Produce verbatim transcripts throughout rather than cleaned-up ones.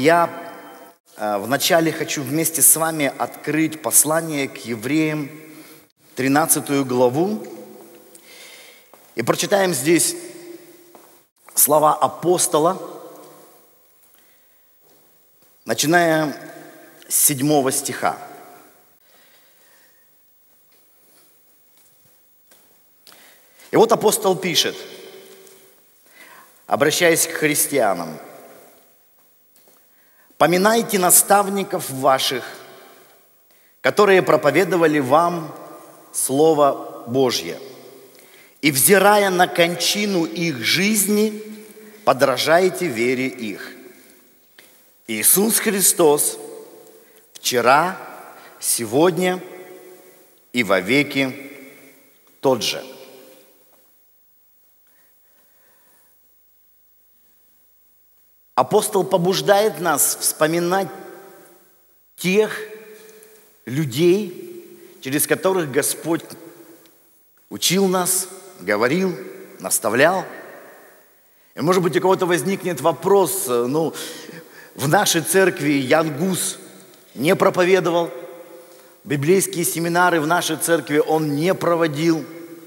я э, вначале хочу вместе с вами открыть послание к евреям, тринадцатую главу. И прочитаем здесь слова апостола, начиная с седьмого стиха. И вот апостол пишет, обращаясь к христианам: «Поминайте наставников ваших, которые проповедовали вам Слово Божье, и, взирая на кончину их жизни, подражайте вере их. Иисус Христос вчера, сегодня и вовеки тот же». Апостол побуждает нас вспоминать тех людей, через которых Господь учил нас, говорил, наставлял. И, может быть, у кого-то возникнет вопрос: ну, в нашей церкви Ян Гус не проповедовал, библейские семинары в нашей церкви он не проводил.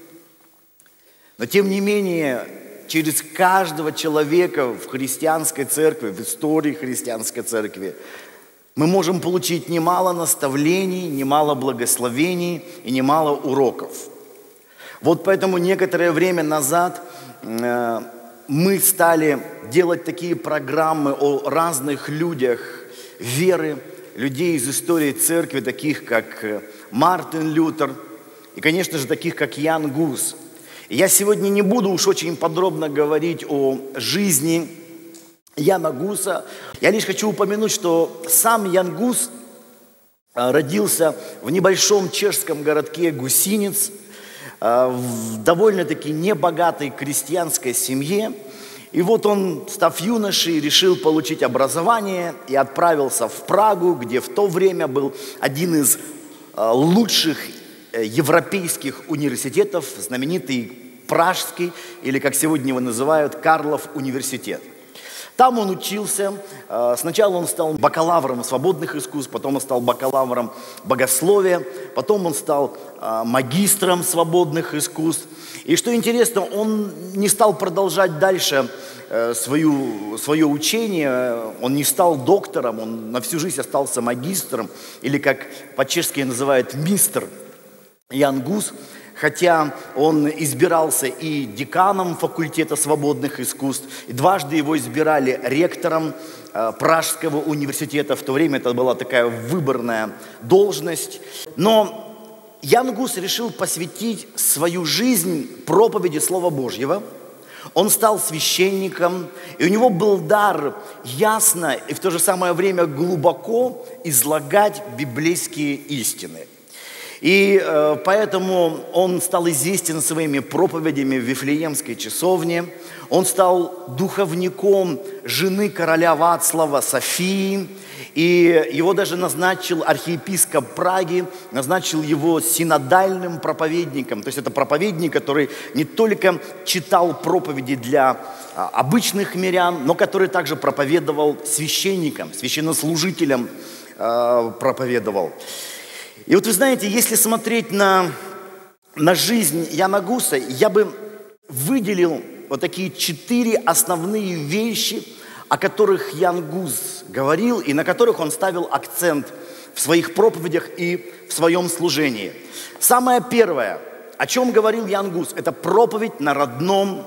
Но, тем не менее, через каждого человека в христианской церкви, в истории христианской церкви, мы можем получить немало наставлений, немало благословений и немало уроков. Вот поэтому некоторое время назад э, мы стали делать такие программы о разных людях веры, людей из истории церкви, таких как Мартин Лютер и, конечно же, таких как Ян Гус. Я сегодня не буду уж очень подробно говорить о жизни Яна Гуса. Я лишь хочу упомянуть, что сам Ян Гус родился в небольшом чешском городке Гусинец, в довольно-таки небогатой крестьянской семье. И вот он, став юношей, решил получить образование и отправился в Прагу, где в то время был один из лучших европейских университетов, знаменитый Пражский, или, как сегодня его называют, Карлов университет. Там он учился. Сначала он стал бакалавром свободных искусств, потом он стал бакалавром богословия, потом он стал магистром свободных искусств. И что интересно, он не стал продолжать дальше свою, свое учение, он не стал доктором, он на всю жизнь остался магистром, или, как по-чешски называют, мистер Ян Гус. Хотя он избирался и деканом факультета свободных искусств, и дважды его избирали ректором э, Пражского университета. В то время это была такая выборная должность. Но Ян Гус решил посвятить свою жизнь проповеди Слова Божьего. Он стал священником, и у него был дар ясно и в то же самое время глубоко излагать библейские истины. И э, поэтому он стал известен своими проповедями в Вифлеемской часовне. Он стал духовником жены короля Вацлава Софии. И его даже назначил архиепископ Праги, назначил его синодальным проповедником. То есть это проповедник, который не только читал проповеди для а, обычных мирян, но который также проповедовал священникам, священнослужителям э, проповедовал. И вот вы знаете, если смотреть на, на жизнь Яна Гуса, я бы выделил вот такие четыре основные вещи, о которых Ян Гус говорил и на которых он ставил акцент в своих проповедях и в своем служении. Самое первое, о чем говорил Ян Гус, это проповедь на родном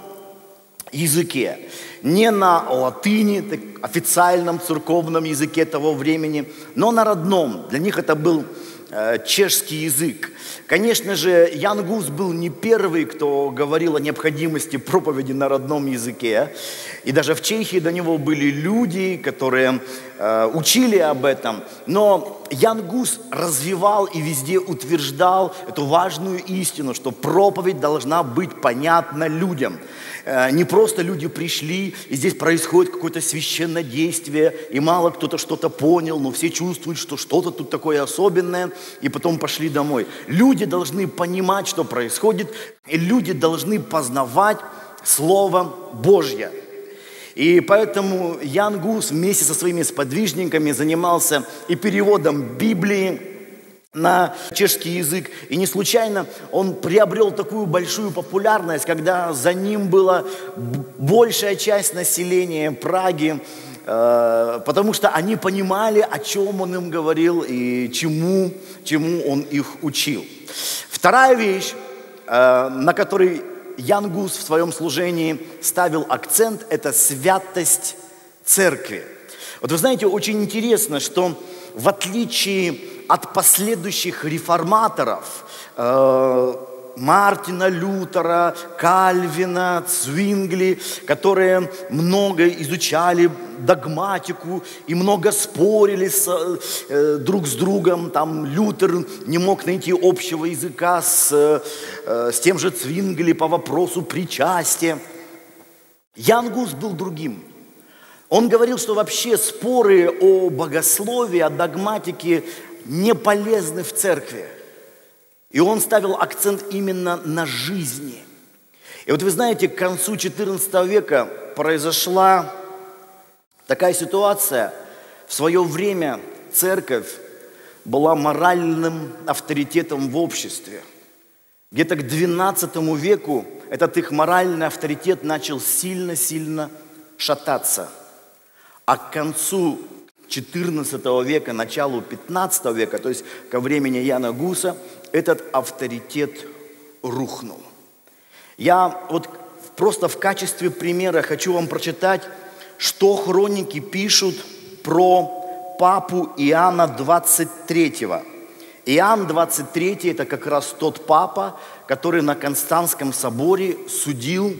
языке. Не на латыни, так, официальном церковном языке того времени, но на родном. Для них это был чешский язык. Конечно же, Ян Гус был не первый, кто говорил о необходимости проповеди на родном языке. И даже в Чехии до него были люди, которые э, учили об этом. Но Ян Гус развивал и везде утверждал эту важную истину, что проповедь должна быть понятна людям. Э, не просто люди пришли, и здесь происходит какое-то священное действие, и мало кто-то что-то понял, но все чувствуют, что что-то тут такое особенное, и потом пошли домой. Люди должны понимать, что происходит, и люди должны познавать Слово Божье. И поэтому Ян Гус вместе со своими сподвижниками занимался и переводом Библии на чешский язык. И не случайно он приобрел такую большую популярность, когда за ним была большая часть населения Праги, потому что они понимали, о чем он им говорил и чему, чему он их учил. Вторая вещь, на которой Ян Гус в своем служении ставил акцент, это святость церкви. Вот вы знаете, очень интересно, что в отличие от последующих реформаторов, э, Мартина Лютера, Кальвина, Цвингли, которые много изучали догматику и много спорили с, э, друг с другом. Там Лютер не мог найти общего языка с, э, с тем же Цвингли по вопросу причастия. Ян Гус был другим. Он говорил, что вообще споры о богословии, о догматике не полезны в церкви. И он ставил акцент именно на жизни. И вот вы знаете, к концу четырнадцатого века произошла такая ситуация. В свое время церковь была моральным авторитетом в обществе. Где-то к двенадцатому веку этот их моральный авторитет начал сильно-сильно шататься. А к концу четырнадцатого века, началу пятнадцатого века, то есть ко времени Яна Гуса, этот авторитет рухнул. Я вот просто в качестве примера хочу вам прочитать, что хроники пишут про папу Иоанна двадцать третьего. Иоанн двадцать третий – это как раз тот папа, который на Константском соборе судил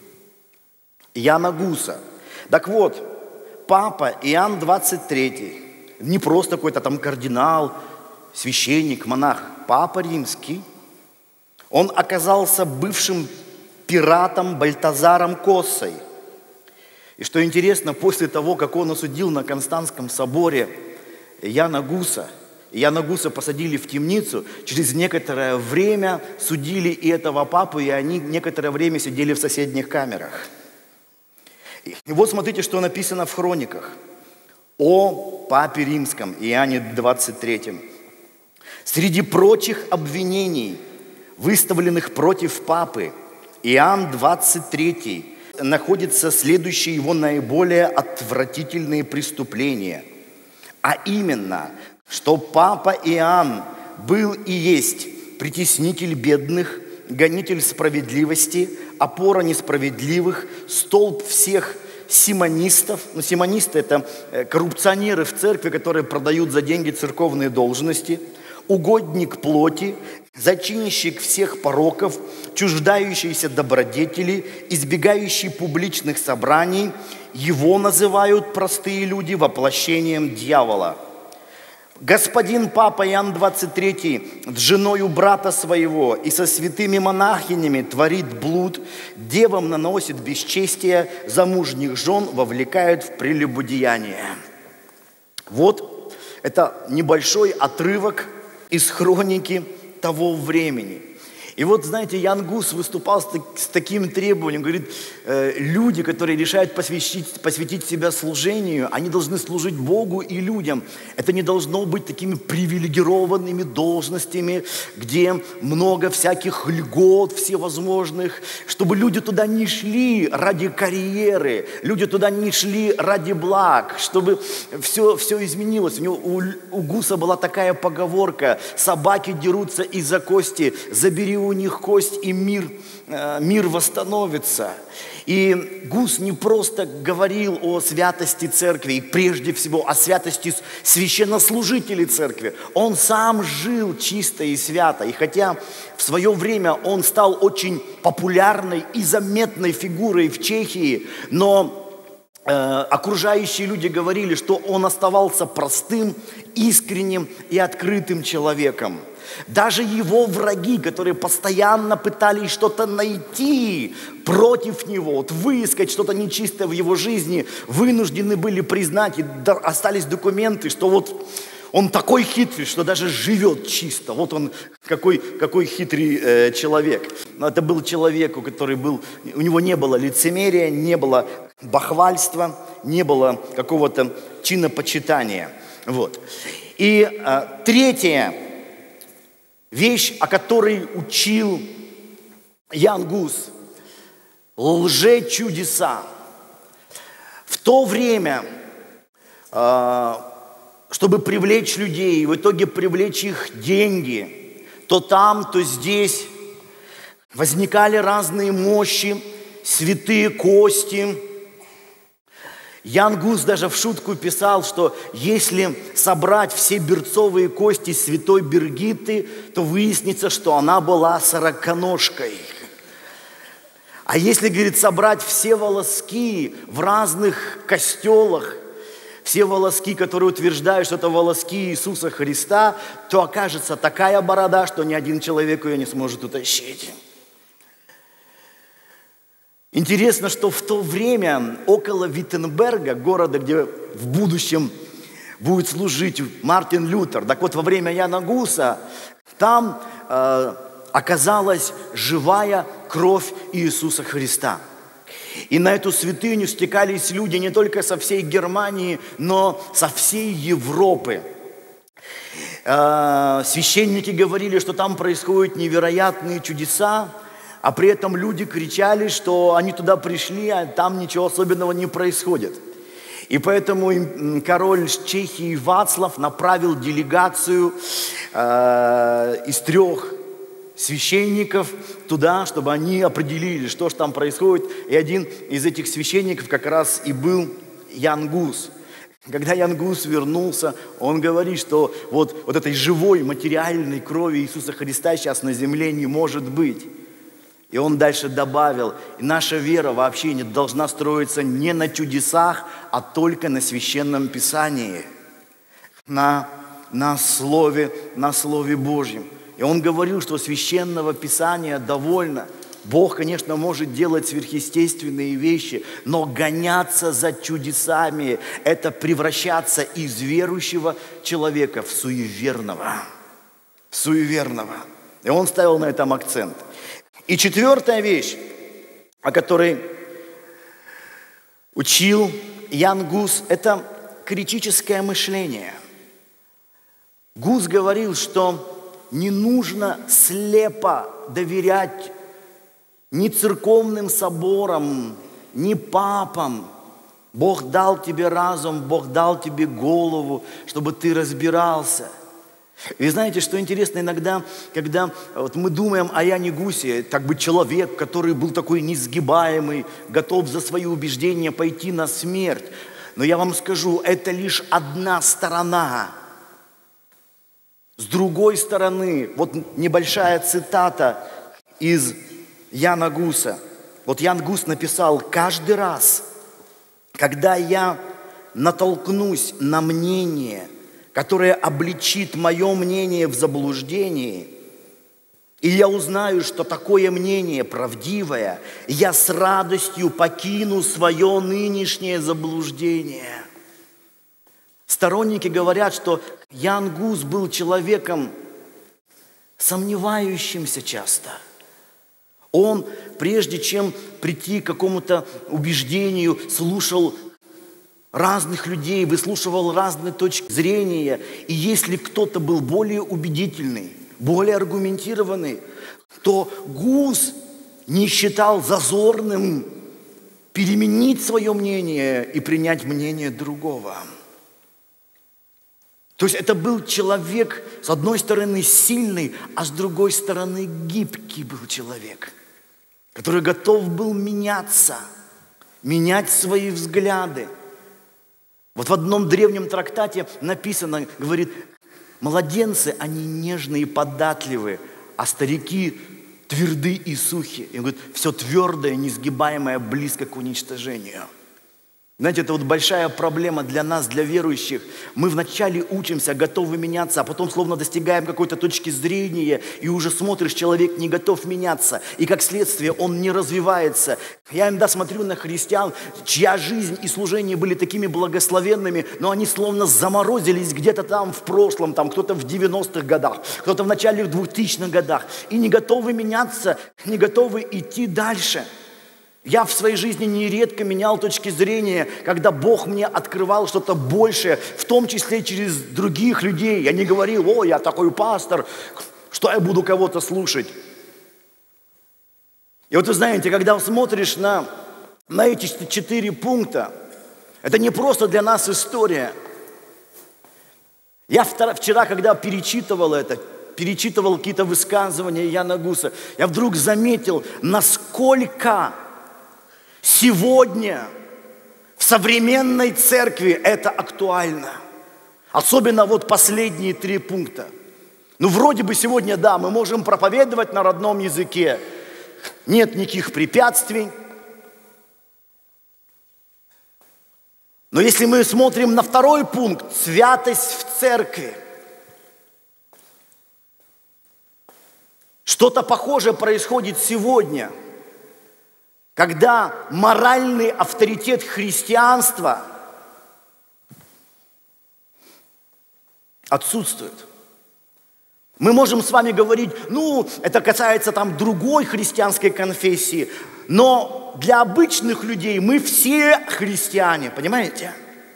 Яна Гуса. Так вот, папа Иоанн двадцать третий, не просто какой-то там кардинал, священник, монах, папа римский, он оказался бывшим пиратом Бальтазаром Коссой. И что интересно, после того, как он осудил на Константском соборе Яна Гуса, Яна Гуса посадили в темницу, через некоторое время судили и этого папу, и они некоторое время сидели в соседних камерах. И вот смотрите, что написано в хрониках о папе римском Иоанне двадцать третьем. Среди прочих обвинений, выставленных против папы, Иоанн двадцать третий находится следующие его наиболее отвратительные преступления. А именно, что папа Иоанн был и есть притеснитель бедных, гонитель справедливости, опора несправедливых, столб всех симонистов. Ну, симонисты – это коррупционеры в церкви, которые продают за деньги церковные должности, угодник плоти, зачинщик всех пороков, чуждающийся добродетели, избегающий публичных собраний. Его называют простые люди воплощением дьявола. Господин папа Иоанн двадцать третий с женою брата своего и со святыми монахинями творит блуд, девам наносит бесчестие, замужних жен вовлекает в прелюбодеяние. Вот это небольшой отрывок из хроники того времени. И вот, знаете, Ян Гус выступал с, так, с таким требованием, говорит, э, люди, которые решают посвятить, посвятить себя служению, они должны служить Богу и людям. Это не должно быть такими привилегированными должностями, где много всяких льгот всевозможных, чтобы люди туда не шли ради карьеры, люди туда не шли ради благ, чтобы все, все изменилось. У, него, у, у Гуса была такая поговорка: собаки дерутся из-за кости, забери у них кость, и мир, мир восстановится. И Гус не просто говорил о святости церкви, и прежде всего о святости священнослужителей церкви. Он сам жил чисто и свято. И хотя в свое время он стал очень популярной и заметной фигурой в Чехии, но э, окружающие люди говорили, что он оставался простым, искренним и открытым человеком. Даже его враги, которые постоянно пытались что-то найти против него, вот выискать что-то нечистое в его жизни, вынуждены были признать, и остались документы, что вот он такой хитрый, что даже живет чисто. Вот он какой, какой хитрый э, человек. Но это был человек, у которого был, у него не было лицемерия, не было бахвальства, не было какого-то чинопочитания. Вот. И а, третья вещь, о которой учил Ян Гус – лжечудеса. В то время, а, чтобы привлечь людей, в итоге привлечь их деньги, то там, то здесь возникали разные мощи, святые кости. Ян Гус даже в шутку писал, что если собрать все берцовые кости святой Биргитты, то выяснится, что она была сороконожкой. А если, говорит, собрать все волоски в разных костелах, все волоски, которые утверждают, что это волоски Иисуса Христа, то окажется такая борода, что ни один человек ее не сможет утащить. Интересно, что в то время около Виттенберга, города, где в будущем будет служить Мартин Лютер, так вот во время Яна Гуса там э, оказалась живая кровь Иисуса Христа. И на эту святыню стекались люди не только со всей Германии, но со всей Европы. Э, священники говорили, что там происходят невероятные чудеса, а при этом люди кричали, что они туда пришли, а там ничего особенного не происходит. И поэтому король Чехии Вацлав направил делегацию э, из трех священников туда, чтобы они определили, что же там происходит. И один из этих священников как раз и был Ян Гус. Когда Ян Гус вернулся, он говорит, что вот, вот этой живой материальной крови Иисуса Христа сейчас на земле не может быть. И он дальше добавил, наша вера вообще не должна строиться не на чудесах, а только на Священном Писании, на, на, Слове, на Слове Божьем. И он говорил, что Священного Писания довольно. Бог, конечно, может делать сверхъестественные вещи, но гоняться за чудесами – это превращаться из верующего человека в суеверного. В суеверного. И он ставил на этом акцент. И четвертая вещь, о которой учил Ян Гус, это критическое мышление. Гус говорил, что не нужно слепо доверять ни церковным соборам, ни папам. Бог дал тебе разум, Бог дал тебе голову, чтобы ты разбирался. И знаете, что интересно, иногда, когда вот мы думаем о Яне Гусе, как бы человек, который был такой несгибаемый, готов за свои убеждения пойти на смерть. Но я вам скажу, это лишь одна сторона. С другой стороны, вот небольшая цитата из Яна Гуса. Вот Ян Гус написал: «Каждый раз, когда я натолкнусь на мнение, которое обличит мое мнение в заблуждении, и я узнаю, что такое мнение правдивое, я с радостью покину свое нынешнее заблуждение». Сторонники говорят, что Ян Гус был человеком сомневающимся часто. Он, прежде чем прийти к какому-то убеждению, слушал разных людей, выслушивал разные точки зрения. И если кто-то был более убедительный, более аргументированный, то Гус не считал зазорным переменить свое мнение и принять мнение другого. То есть это был человек, с одной стороны, сильный, а с другой стороны, гибкий был человек, который готов был меняться, менять свои взгляды. Вот в одном древнем трактате написано, говорит, младенцы, они нежные и податливые, а старики тверды и сухи. И он говорит, все твердое, несгибаемое, близко к уничтожению. Знаете, это вот большая проблема для нас, для верующих. Мы вначале учимся, готовы меняться, а потом словно достигаем какой-то точки зрения, и уже смотришь, человек не готов меняться, и как следствие он не развивается. Я иногда смотрю на христиан, чья жизнь и служение были такими благословенными, но они словно заморозились где-то там в прошлом, там кто-то в девяностых годах, кто-то в начале двухтысячных годах, и не готовы меняться, не готовы идти дальше. Я в своей жизни нередко менял точки зрения, когда Бог мне открывал что-то большее, в том числе через других людей. Я не говорил: о, я такой пастор, что я буду кого-то слушать. И вот вы знаете, когда смотришь на, на эти четыре пункта, это не просто для нас история. Я вчера, когда перечитывал это, перечитывал какие-то высказывания Яна Гуса, я вдруг заметил, насколько сегодня в современной церкви это актуально. Особенно вот последние три пункта. Ну, вроде бы сегодня, да, мы можем проповедовать на родном языке. Нет никаких препятствий. Но если мы смотрим на второй пункт, святость в церкви, что-то похожее происходит сегодня, когда моральный авторитет христианства отсутствует. Мы можем с вами говорить: ну, это касается там другой христианской конфессии, но для обычных людей мы все христиане, понимаете?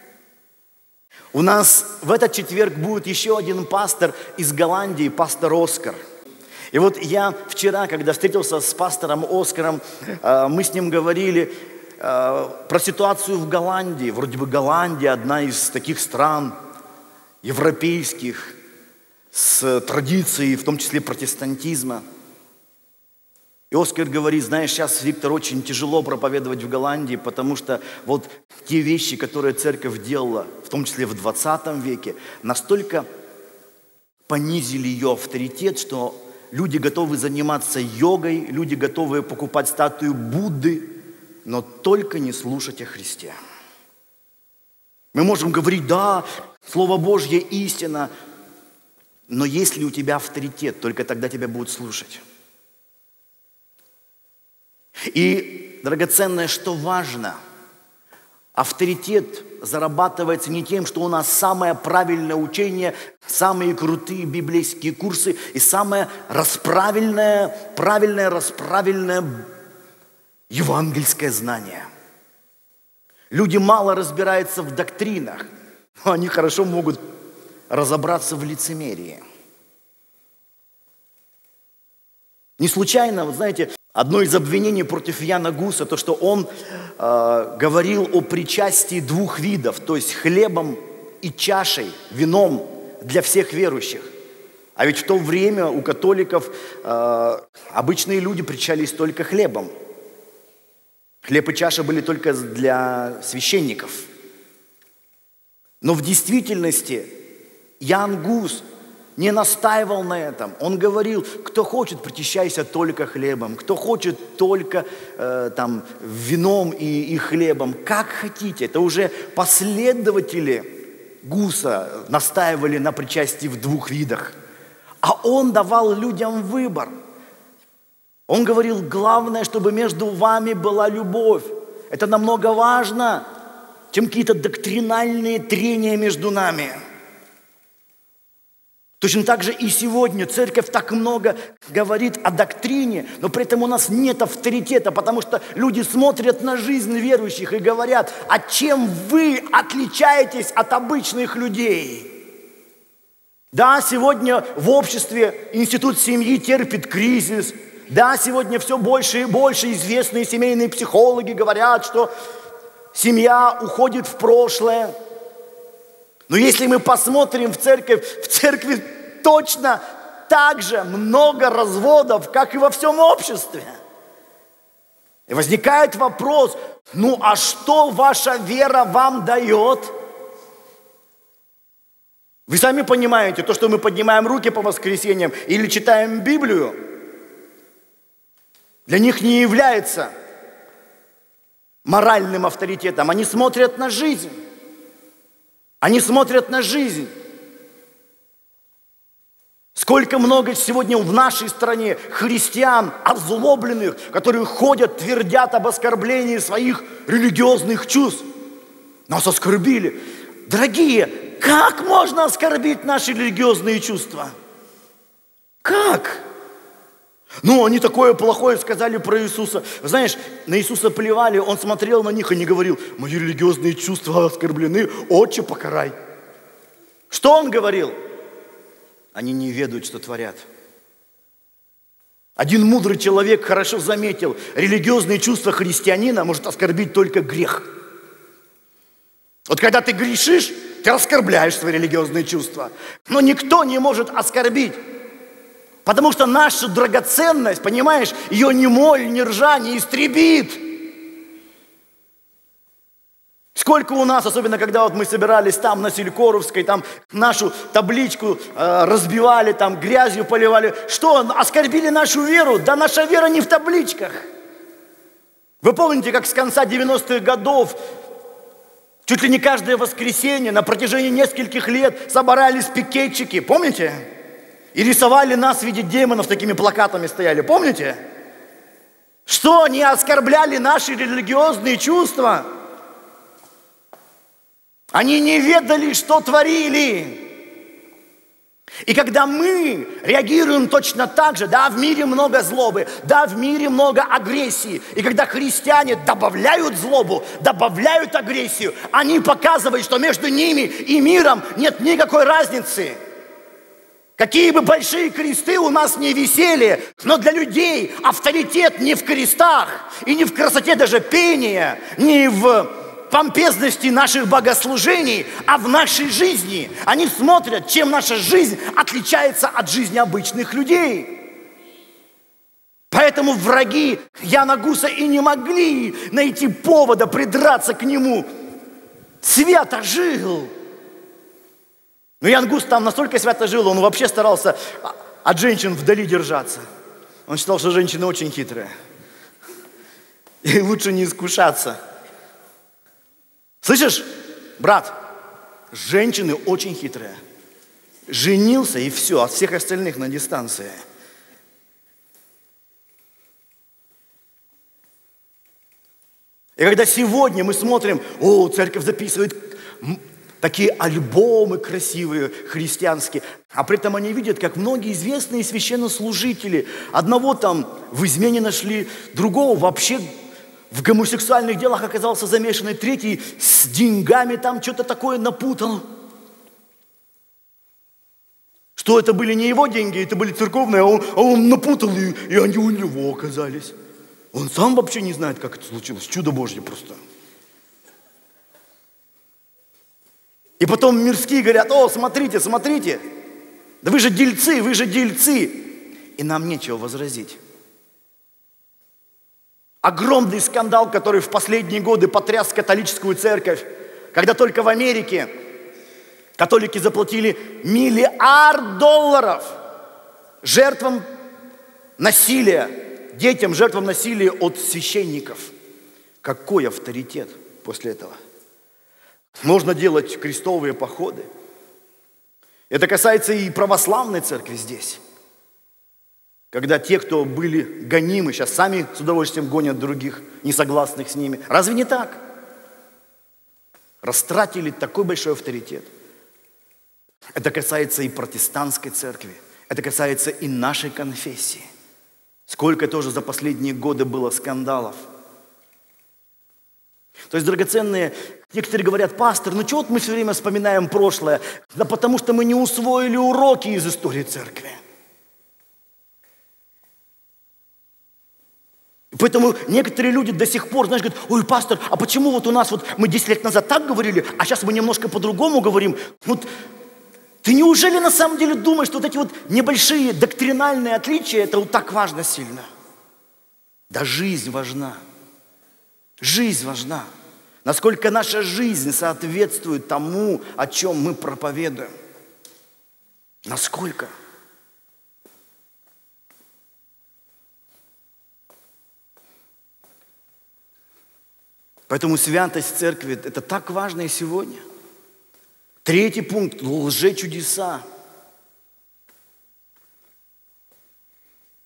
У нас в этот четверг будет еще один пастор из Голландии, пастор Оскар. И вот я вчера, когда встретился с пастором Оскаром, мы с ним говорили про ситуацию в Голландии. Вроде бы Голландия одна из таких стран европейских с традицией, в том числе протестантизма. И Оскар говорит: знаешь, сейчас, Виктор, очень тяжело проповедовать в Голландии, потому что вот те вещи, которые церковь делала, в том числе в двадцатом веке, настолько понизили ее авторитет, что люди готовы заниматься йогой, люди готовы покупать статую Будды, но только не слушать о Христе. Мы можем говорить: да, Слово Божье истина, но если у тебя авторитет, только тогда тебя будут слушать. И, драгоценное, что важно, авторитет зарабатывается не тем, что у нас самое правильное учение, самые крутые библейские курсы и самое расправильное, правильное, расправильное евангельское знание. Люди мало разбираются в доктринах, но они хорошо могут разобраться в лицемерии. Не случайно, вы знаете, одно из обвинений против Яна Гуса, то, что он э, говорил о причастии двух видов, то есть хлебом и чашей, вином для всех верующих. А ведь в то время у католиков э, обычные люди причащались только хлебом. Хлеб и чаша были только для священников. Но в действительности Ян Гус не настаивал на этом. Он говорил: кто хочет, причащайся только хлебом, кто хочет только э, там, вином и, и хлебом. Как хотите. Это уже последователи Гуса настаивали на причастии в двух видах. А он давал людям выбор. Он говорил: главное, чтобы между вами была любовь. Это намного важно, чем какие-то доктринальные трения между нами. Точно так же и сегодня церковь так много говорит о доктрине, но при этом у нас нет авторитета, потому что люди смотрят на жизнь верующих и говорят: а чем вы отличаетесь от обычных людей? Да, сегодня в обществе институт семьи терпит кризис. Да, сегодня все больше и больше известные семейные психологи говорят, что семья уходит в прошлое. Но если мы посмотрим в церковь, в церкви точно так же много разводов, как и во всем обществе. И возникает вопрос: ну а что ваша вера вам дает? Вы сами понимаете, то, что мы поднимаем руки по воскресеньям или читаем Библию, для них не является моральным авторитетом. Они смотрят на жизнь. Они смотрят на жизнь. Сколько много сегодня в нашей стране христиан озлобленных, которые ходят, твердят об оскорблении своих религиозных чувств. Нас оскорбили. Дорогие, как можно оскорбить наши религиозные чувства? Как? Ну, они такое плохое сказали про Иисуса. Знаешь, на Иисуса плевали, он смотрел на них и не говорил: мои религиозные чувства оскорблены, Отче, покарай. Что он говорил? Они не ведают, что творят. Один мудрый человек хорошо заметил: религиозные чувства христианина может оскорбить только грех. Вот когда ты грешишь, ты оскорбляешь свои религиозные чувства. Но никто не может оскорбить. Потому что наша драгоценность, понимаешь, ее ни моль, ни ржа не истребит. Сколько у нас, особенно когда вот мы собирались там на Селькоровской, там нашу табличку э, разбивали, там грязью поливали. Что, оскорбили нашу веру? Да наша вера не в табличках. Вы помните, как с конца девяностых годов чуть ли не каждое воскресенье на протяжении нескольких лет собирались пикетчики, помните? И рисовали нас в виде демонов, такими плакатами стояли, помните? Что, они оскорбляли наши религиозные чувства? Они не ведали, что творили. И когда мы реагируем точно так же, да, в мире много злобы, да, в мире много агрессии, и когда христиане добавляют злобу, добавляют агрессию, они показывают, что между ними и миром нет никакой разницы. Какие бы большие кресты у нас не висели, но для людей авторитет не в крестах и не в красоте даже пения, не в помпезности наших богослужений, а в нашей жизни. Они смотрят, чем наша жизнь отличается от жизни обычных людей. Поэтому враги Яна Гуса и не могли найти повода придраться к нему. Свято жил. Но Ян Гус там настолько свято жил, он вообще старался от женщин вдали держаться. Он считал, что женщины очень хитрые. И лучше не искушаться. Слышишь, брат, женщины очень хитрые. Женился и все, от всех остальных на дистанции. И когда сегодня мы смотрим, о, церковь записывает такие альбомы красивые, христианские, а при этом они видят, как многие известные священнослужители одного там в измене нашли, другого вообще в гомосексуальных делах оказался замешанный, третий с деньгами там что-то такое напутал. Что это были не его деньги, это были церковные, а он, а он напутал, и, и они у него оказались. Он сам вообще не знает, как это случилось. Чудо Божье просто. И потом мирские говорят: о, смотрите, смотрите, да вы же дельцы, вы же дельцы. И нам нечего возразить. Огромный скандал, который в последние годы потряс католическую церковь, когда только в Америке католики заплатили миллиард долларов жертвам насилия, детям, жертвам насилия от священников. Какой авторитет после этого? Можно делать крестовые походы. Это касается и православной церкви здесь. Когда те, кто были гонимы, сейчас сами с удовольствием гонят других, несогласных с ними. Разве не так? Растратили такой большой авторитет. Это касается и протестантской церкви. Это касается и нашей конфессии. Сколько тоже за последние годы было скандалов. То есть, драгоценные, некоторые говорят: пастор, ну чего вот мы все время вспоминаем прошлое? Да потому что мы не усвоили уроки из истории церкви. Поэтому некоторые люди до сих пор, знаешь, говорят: ой, пастор, а почему вот у нас вот мы десять лет назад так говорили, а сейчас мы немножко по-другому говорим? Вот ты неужели на самом деле думаешь, что вот эти вот небольшие доктринальные отличия, это вот так важно сильно? Да жизнь важна. Жизнь важна. Насколько наша жизнь соответствует тому, о чем мы проповедуем. Насколько? Поэтому святость церкви – это так важно и сегодня. Третий пункт – лжечудеса.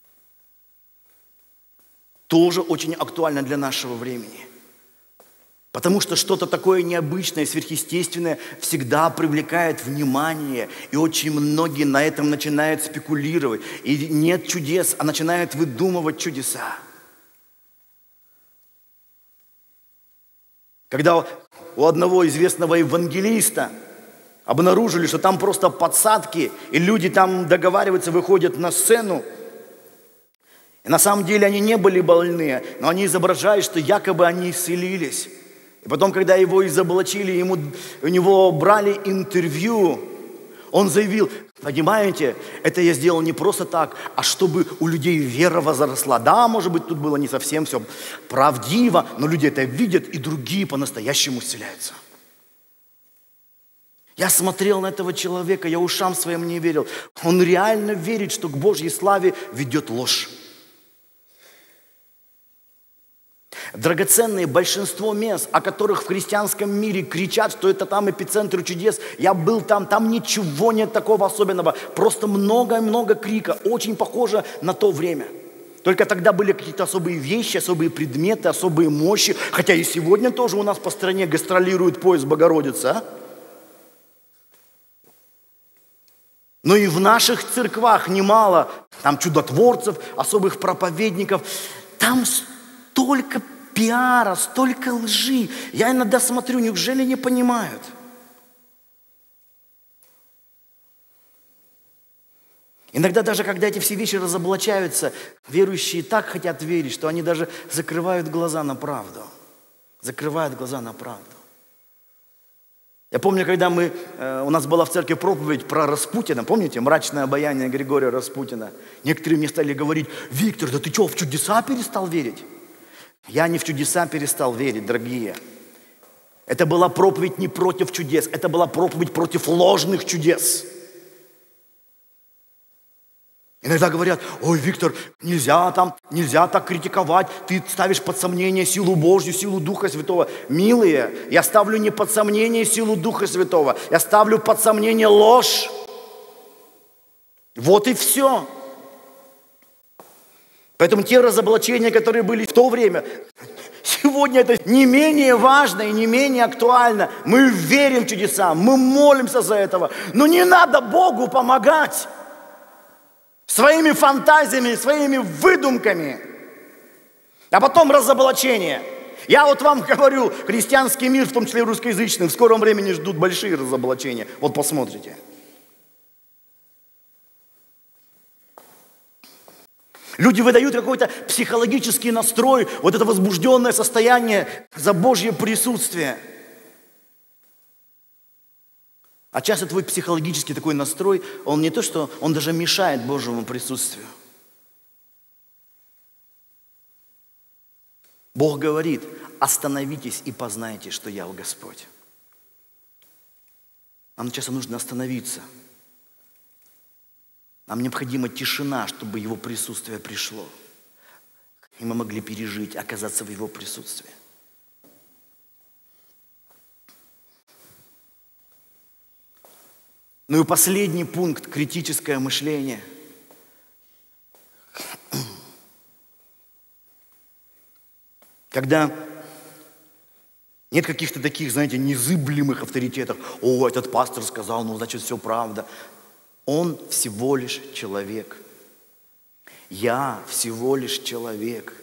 Тоже очень актуально для нашего времени. Потому что что-то такое необычное, сверхъестественное всегда привлекает внимание. И очень многие на этом начинают спекулировать. И нет чудес, а начинают выдумывать чудеса. Когда у одного известного евангелиста обнаружили, что там просто подсадки, и люди там договариваются, выходят на сцену, и на самом деле они не были больны, но они изображают, что якобы они исцелились. И потом, когда его изоблачили, ему, у него брали интервью, он заявил: понимаете, это я сделал не просто так, а чтобы у людей вера возросла. Да, может быть, тут было не совсем все правдиво, но люди это видят, и другие по-настоящему исцеляются. Я смотрел на этого человека, я ушам своим не верил. Он реально верит, что к Божьей славе ведет ложь. Драгоценные большинство мест, о которых в христианском мире кричат, что это там эпицентр чудес. Я был там, там ничего нет такого особенного. Просто много-много крика, очень похоже на то время. Только тогда были какие-то особые вещи, особые предметы, особые мощи. Хотя и сегодня тоже у нас по стране гастролирует поезд Богородицы, а? Но и в наших церквах немало там чудотворцев, особых проповедников. Там столько пиара, столько лжи. Я иногда смотрю, неужели не понимают? Иногда даже, когда эти все вещи разоблачаются, верующие так хотят верить, что они даже закрывают глаза на правду. Закрывают глаза на правду. Я помню, когда мы, э, у нас была в церкви проповедь про Распутина, помните, мрачное обаяние Григория Распутина. Некоторые мне стали говорить: Виктор, да ты что, в чудеса перестал верить? Я не в чудеса перестал верить, дорогие. Это была проповедь не против чудес, это была проповедь против ложных чудес. Иногда говорят: ой, Виктор, нельзя там, нельзя так критиковать, ты ставишь под сомнение силу Божью, силу Духа Святого. Милые, я ставлю не под сомнение силу Духа Святого, я ставлю под сомнение ложь. Вот и все. Поэтому те разоблачения, которые были в то время, сегодня это не менее важно и не менее актуально. Мы верим в чудеса, мы молимся за этого, но не надо Богу помогать своими фантазиями, своими выдумками, а потом разоблачение. Я вот вам говорю, христианский мир, в том числе русскоязычный, в скором времени ждут большие разоблачения. Вот посмотрите. Люди выдают какой-то психологический настрой, вот это возбужденное состояние за Божье присутствие. А часто твой психологический такой настрой, он не то, что он даже мешает Божьему присутствию. Бог говорит: остановитесь и познайте, что я Господь. Нам часто нужно остановиться. Нам необходима тишина, чтобы Его присутствие пришло. И мы могли пережить, оказаться в Его присутствии. Ну и последний пункт – критическое мышление. Когда нет каких-то таких, знаете, незыблемых авторитетов. О, этот пастор сказал, ну, значит, все правда. Он всего лишь человек. Я всего лишь человек.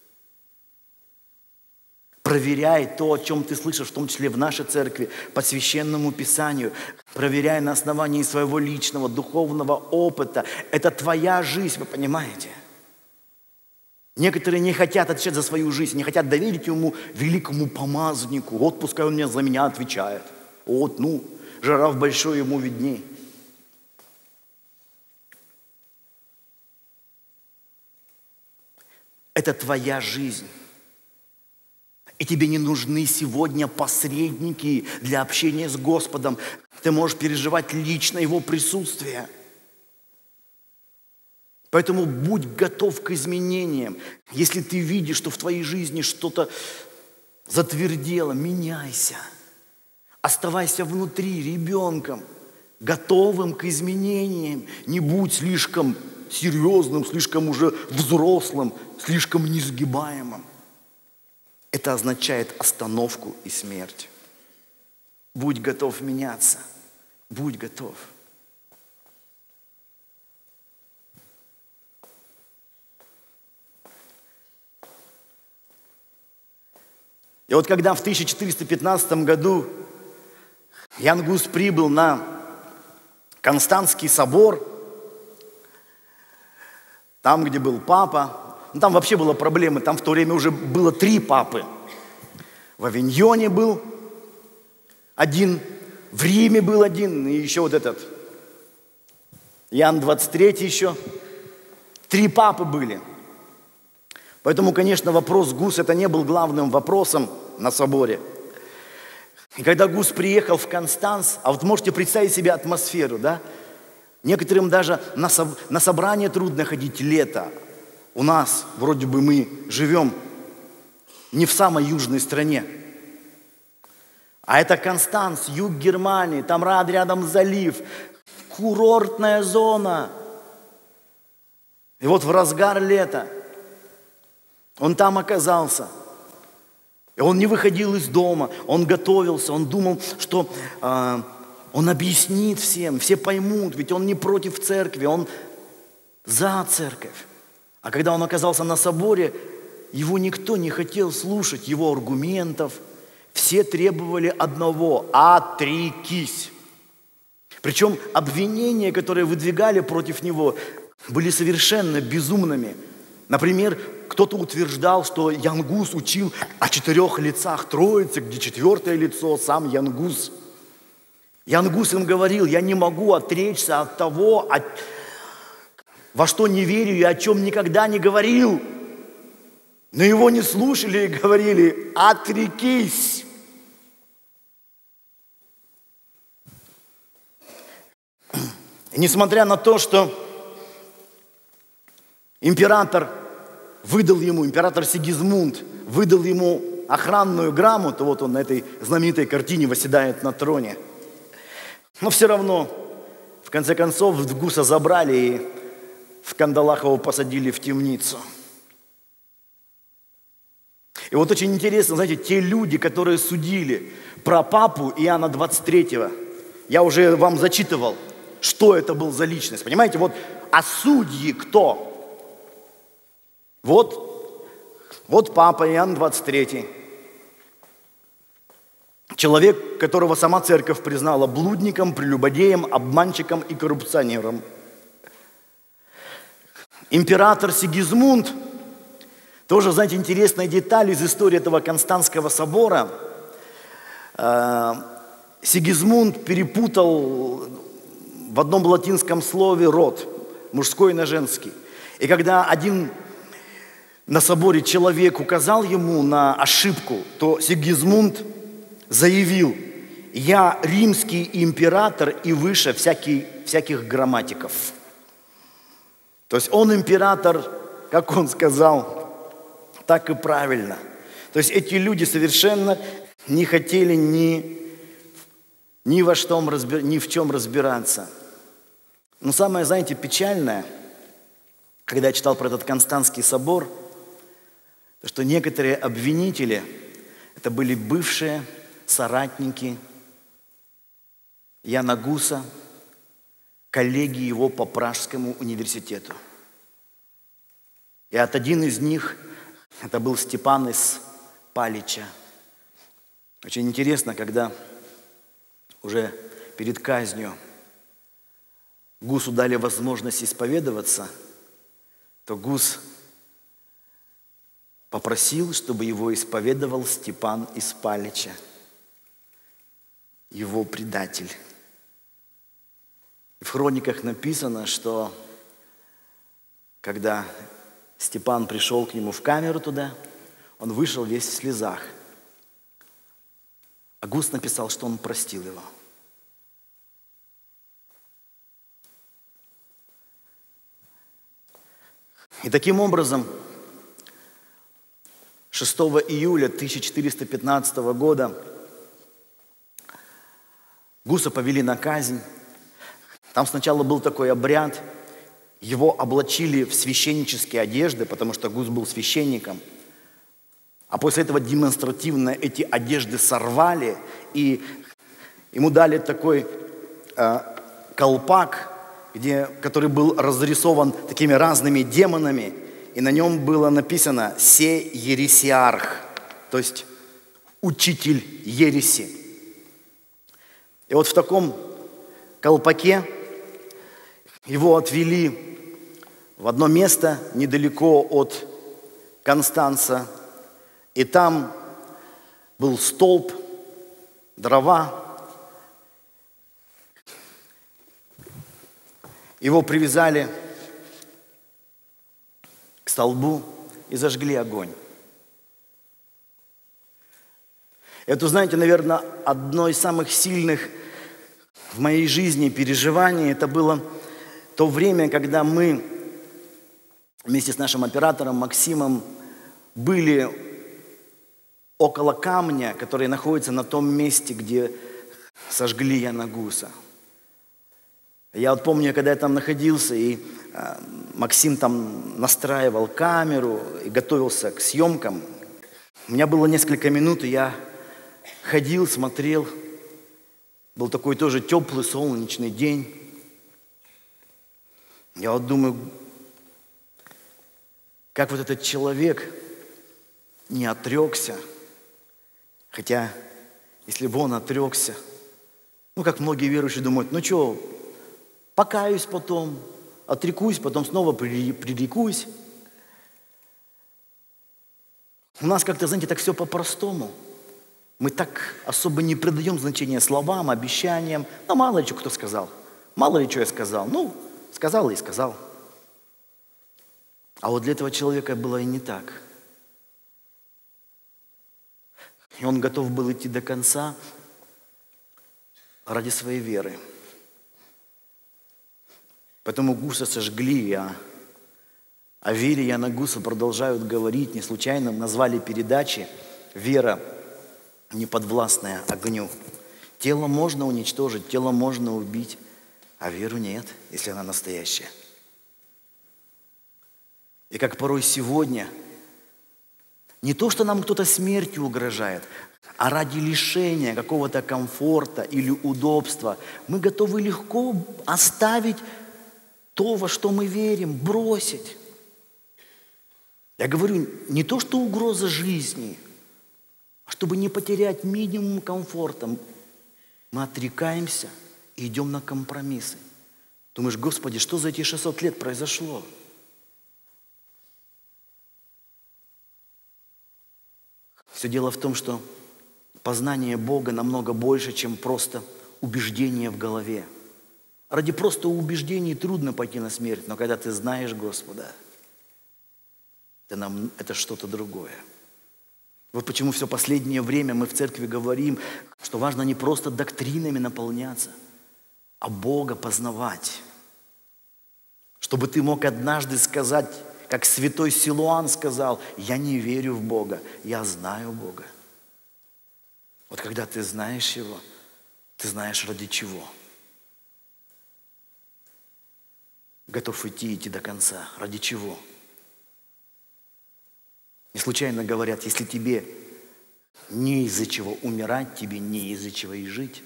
Проверяй то, о чем ты слышишь, в том числе в нашей церкви, по Священному Писанию. Проверяй на основании своего личного, духовного опыта. Это твоя жизнь, вы понимаете? Некоторые не хотят отвечать за свою жизнь, не хотят доверить ему великому помазаннику. Вот пускай он мне за меня отвечает. Вот, ну, жираф большой, ему видней. Это твоя жизнь. И тебе не нужны сегодня посредники для общения с Господом. Ты можешь переживать лично Его присутствие. Поэтому будь готов к изменениям. Если ты видишь, что в твоей жизни что-то затвердело, меняйся. Оставайся внутри ребенком, готовым к изменениям. Не будь слишком серьезным, слишком уже взрослым, слишком несгибаемым. Это это означает остановку и смерть. Будь готов меняться. Будь готов. И вот когда в тысяча четыреста пятнадцатом году Ян Гус прибыл на Константский собор, там, где был папа, ну, там вообще была проблема, там в то время уже было три папы. В Авиньоне был один, в Риме был один, и еще вот этот, Иоанн двадцать третий еще. Три папы были. Поэтому, конечно, вопрос Гус это не был главным вопросом на соборе. И когда Гус приехал в Констанц, а вот можете представить себе атмосферу, да? Некоторым даже на, со, на собрание трудно ходить лето. У нас, вроде бы мы живем не в самой южной стране. А это Констанц, юг Германии, там рядом залив, курортная зона. И вот в разгар лета он там оказался. И он не выходил из дома, он готовился, он думал, что э, он объяснит всем, все поймут, ведь он не против церкви, он за церковь. А когда он оказался на соборе, его никто не хотел слушать, его аргументов. Все требовали одного – отрекись. Причем обвинения, которые выдвигали против него, были совершенно безумными. Например, кто-то утверждал, что Ян Гус учил о четырех лицах Троицы, где четвертое лицо – сам Ян Гус. Ян Гус им говорил: я не могу отречься от того, от... во что не верю и о чем никогда не говорил. Но его не слушали и говорили: отрекись. И несмотря на то, что император выдал ему, император Сигизмунд выдал ему охранную грамоту, вот он на этой знаменитой картине восседает на троне, но все равно, в конце концов, Гуса забрали и в кандалах его посадили в темницу. И вот очень интересно, знаете, те люди, которые судили про папу Иоанна двадцать третьего, я уже вам зачитывал, что это был за личность. Понимаете, вот, а судьи кто? Вот, вот папа Иоанн двадцать третий. Человек, которого сама церковь признала блудником, прелюбодеем, обманщиком и коррупционером. Император Сигизмунд, тоже, знаете, интересная деталь из истории этого Константского собора. Сигизмунд перепутал в одном латинском слове род, мужской на женский. И когда один на соборе человек указал ему на ошибку, то Сигизмунд заявил: я римский император и выше всякий, всяких грамматиков. То есть он император, как он сказал, так и правильно. То есть эти люди совершенно не хотели ни, ни, во что, ни в чем разбираться. Но самое, знаете, печальное, когда я читал про этот Константский собор, то что некоторые обвинители, это были бывшие соратники Яна Гуса, коллеги его по Пражскому университету. И от один из них, это был Степан из Палича. Очень интересно, когда уже перед казнью Гусу дали возможность исповедоваться, то Гус попросил, чтобы его исповедовал Степан из Палича, его предатель. И в хрониках написано, что когда Степан пришел к нему в камеру туда, он вышел весь в слезах. А Гус написал, что он простил его. И таким образом, шестого июля тысяча четыреста пятнадцатого года Гуса повели на казнь. Там сначала был такой обряд, его облачили в священнические одежды, потому что Гус был священником. А после этого демонстративно эти одежды сорвали, и ему дали такой э, колпак, где, который был разрисован такими разными демонами, и на нем было написано «Се ересиарх», то есть учитель ереси. И вот в таком колпаке его отвели в одно место недалеко от Констанца, и там был столб, дрова. Его привязали к столбу и зажгли огонь. Это, знаете, наверное, одно из самых сильных в моей жизни переживаний. Это было то время, когда мы вместе с нашим оператором Максимом были около камня, который находится на том месте, где сожгли Яна Гуса. Я вот помню, когда я там находился, и э, Максим там настраивал камеру и готовился к съемкам. У меня было несколько минут, и я ходил, смотрел. Был такой тоже теплый, солнечный день. Я вот думаю, как вот этот человек не отрекся. Хотя, если бы он отрекся, ну, как многие верующие думают, ну что, покаюсь потом, отрекусь, потом снова прирекусь. У нас как-то, знаете, так все по-простому. Мы так особо не придаем значения словам, обещаниям. Ну, мало ли что кто сказал. Мало ли что я сказал. Ну, сказал и сказал. А вот для этого человека было и не так. И он готов был идти до конца ради своей веры. Поэтому Гуса сожгли, а о вере Яна Гуса продолжают говорить. Не случайно назвали передачи «Вера неподвластная огню». Тело можно уничтожить, тело можно убить, а веру нет, если она настоящая. И как порой сегодня, не то, что нам кто-то смертью угрожает, а ради лишения какого-то комфорта или удобства мы готовы легко оставить то, во что мы верим, бросить. Я говорю, не то, что угроза жизни, а чтобы не потерять минимум комфорта, мы отрекаемся и идем на компромиссы. Думаешь, Господи, что за эти шестьсот лет произошло? Все дело в том, что познание Бога намного больше, чем просто убеждение в голове. Ради просто убеждений трудно пойти на смерть, но когда ты знаешь Господа, это, нам, это что-то другое. Вот почему все последнее время мы в церкви говорим, что важно не просто доктринами наполняться, а Бога познавать. Чтобы ты мог однажды сказать, как святой Силуан сказал, я не верю в Бога, я знаю Бога. Вот когда ты знаешь Его, ты знаешь ради чего. Готов идти, идти до конца. Ради чего? Не случайно говорят, если тебе не из-за чего умирать, тебе не из-за чего и жить.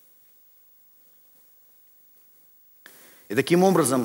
И таким образом,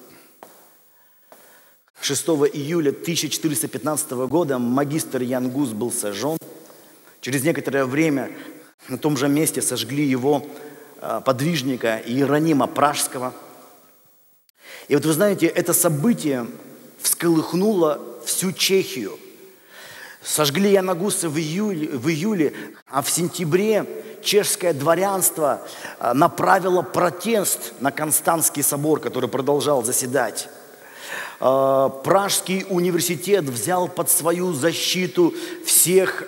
шестого июля тысяча четыреста пятнадцатого года магистр Ян Гус был сожжен. Через некоторое время на том же месте сожгли его подвижника Иеронима Пражского. И вот вы знаете, это событие всколыхнуло всю Чехию. Сожгли Яна Гуса в июле, в июле, а в сентябре чешское дворянство направило протест на Константский собор, который продолжал заседать. Пражский университет взял под свою защиту всех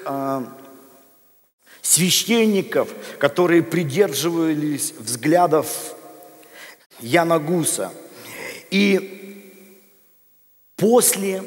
священников, которые придерживались взглядов Яна Гуса. И после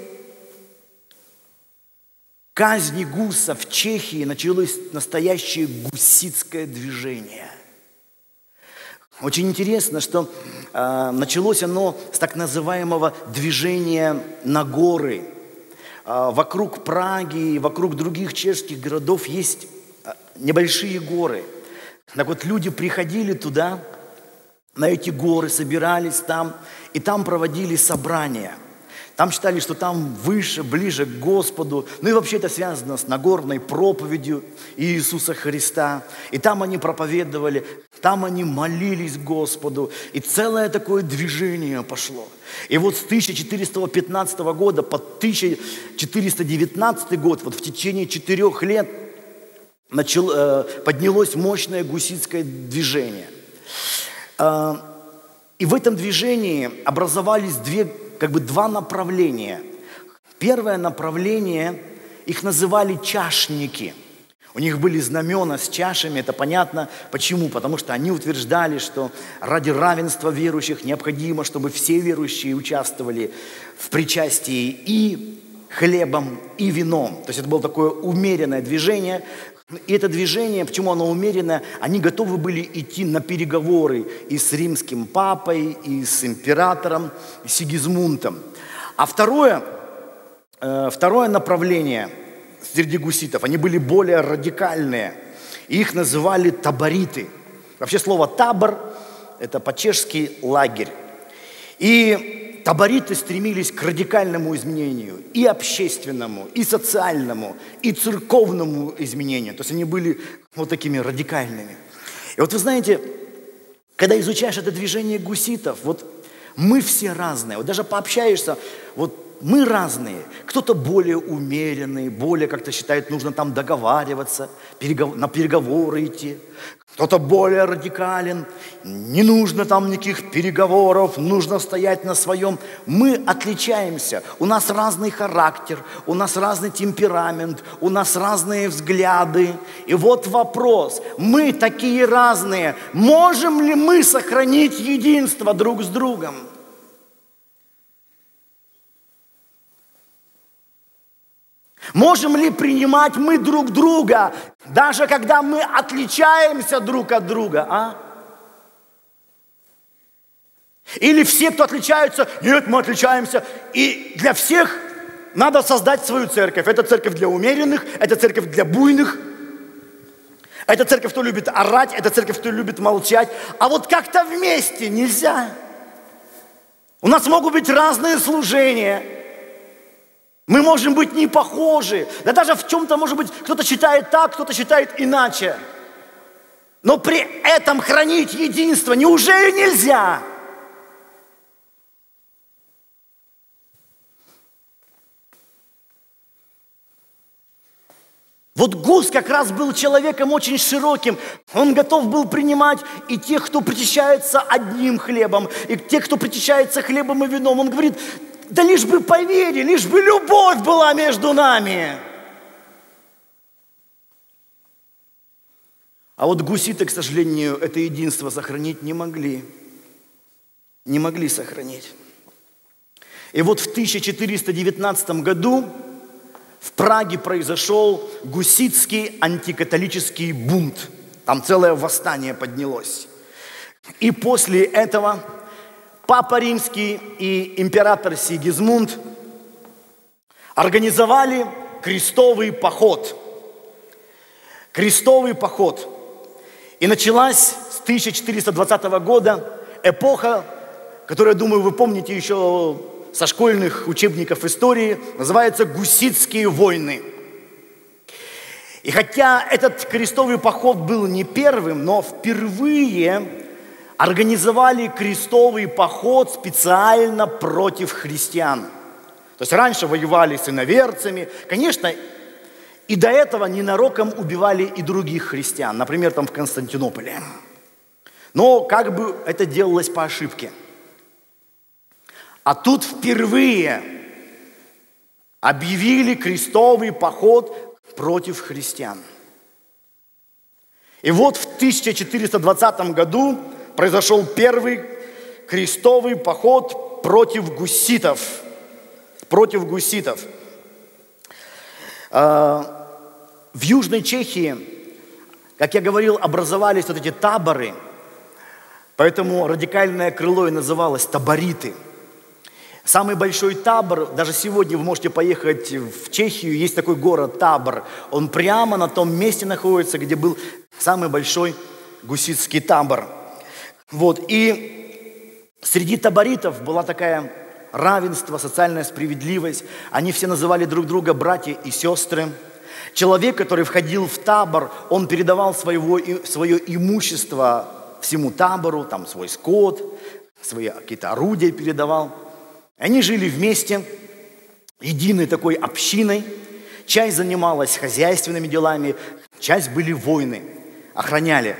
казни Гуса в Чехии началось настоящее гуситское движение. Очень интересно, что э, началось оно с так называемого движения на горы. а, вокруг Праги, вокруг других чешских городов есть а, небольшие горы. Так вот, люди приходили туда, на эти горы, собирались там, и там проводили собрания. Там считали, что там выше, ближе к Господу. Ну и вообще это связано с Нагорной проповедью Иисуса Христа. И там они проповедовали, там они молились Господу. И целое такое движение пошло. И вот с тысяча четыреста пятнадцатого года по тысяча четыреста девятнадцатый год, вот в течение четырех лет, начал, э, поднялось мощное гуситское движение. Э, и в этом движении образовались две как бы два направления. Первое направление, их называли чашники. У них были знамена с чашами, это понятно. Почему? Потому что они утверждали, что ради равенства верующих необходимо, чтобы все верующие участвовали в причастии и хлебом, и вином. То есть это было такое умеренное движение. И это движение, почему оно умеренное, они готовы были идти на переговоры и с римским папой, и с императором Сигизмундом. А второе, э, второе направление среди гуситов, они были более радикальные. Их называли табориты. Вообще слово «табор» – это по-чешски «лагерь». И табориты стремились к радикальному изменению, и общественному, и социальному, и церковному изменению. То есть они были вот такими радикальными. И вот вы знаете, когда изучаешь это движение гуситов, вот мы все разные. Вот даже пообщаешься, вот мы разные. Кто-то более умеренный, более как-то считает, нужно там договариваться, перегов... на переговоры идти. Кто-то более радикален, не нужно там никаких переговоров, нужно стоять на своем. Мы отличаемся, у нас разный характер, у нас разный темперамент, у нас разные взгляды. И вот вопрос, мы такие разные, можем ли мы сохранить единство друг с другом? Можем ли принимать мы друг друга, даже когда мы отличаемся друг от друга, а? Или все, кто отличаются, нет, мы отличаемся, и для всех надо создать свою церковь. Это церковь для умеренных, это церковь для буйных, это церковь, кто любит орать, это церковь, кто любит молчать. А вот как-то вместе нельзя. У нас могут быть разные служения. Мы можем быть не похожи. Да даже в чем-то, может быть, кто-то считает так, кто-то считает иначе. Но при этом хранить единство неужели нельзя? Вот Гус как раз был человеком очень широким. Он готов был принимать и тех, кто причащается одним хлебом, и тех, кто причащается хлебом и вином. Он говорит, да лишь бы поверили, лишь бы любовь была между нами. А вот гуситы, к сожалению, это единство сохранить не могли. Не могли сохранить. И вот в тысяча четыреста девятнадцатом году в Праге произошел гуситский антикатолический бунт. Там целое восстание поднялось. И после этого Папа Римский и император Сигизмунд организовали крестовый поход. Крестовый поход. И началась с тысяча четыреста двадцатого года эпоха, которую, я думаю, вы помните еще со школьных учебников истории, называется «Гуситские войны». И хотя этот крестовый поход был не первым, но впервые организовали крестовый поход специально против христиан. То есть раньше воевали с иноверцами. Конечно, и до этого ненароком убивали и других христиан. Например, там в Константинополе. Но как бы это делалось по ошибке. А тут впервые объявили крестовый поход против христиан. И вот в тысяча четыреста двадцатом году произошел первый крестовый поход против гуситов. Против гуситов. В Южной Чехии, как я говорил, образовались вот эти таборы, поэтому радикальное крыло и называлось табориты. Самый большой табор, даже сегодня вы можете поехать в Чехию, есть такой город Табор. Он прямо на том месте находится, где был самый большой гуситский табор. Вот. И среди таборитов была такая равенство, социальная справедливость. Они все называли друг друга братья и сестры. Человек, который входил в табор, он передавал своего, свое имущество всему табору, там свой скот, свои какие-то орудия передавал. Они жили вместе, единой такой общиной. Часть занималась хозяйственными делами, часть были воины, охраняли.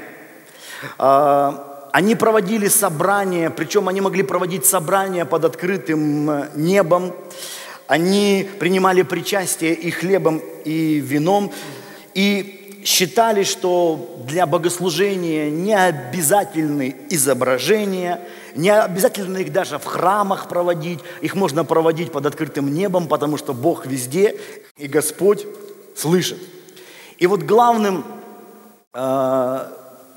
Они проводили собрания, причем они могли проводить собрания под открытым небом. Они принимали причастие и хлебом, и вином. И считали, что для богослужения не обязательны изображения, не обязательно их даже в храмах проводить. Их можно проводить под открытым небом, потому что Бог везде, и Господь слышит. И вот главным э,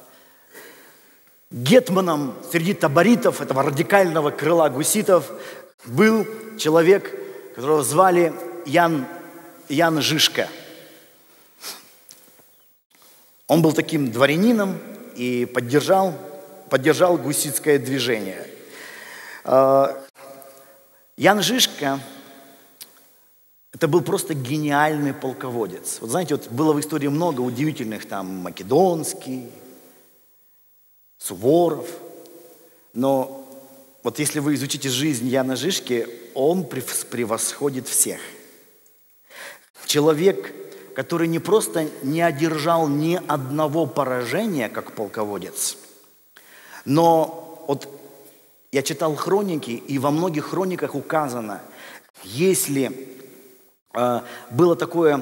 гетманом среди таборитов, этого радикального крыла гуситов, был человек, которого звали Ян, Ян Жишка. Он был таким дворянином и поддержал, поддержал гуситское движение. Ян Жишка – это был просто гениальный полководец. Вот знаете, вот было в истории много удивительных, там, Македонский, Суворов. Но вот если вы изучите жизнь Яна Жишки, он превосходит всех. Человек, который не просто не одержал ни одного поражения, как полководец, но вот я читал хроники, и во многих хрониках указано, если э, было такое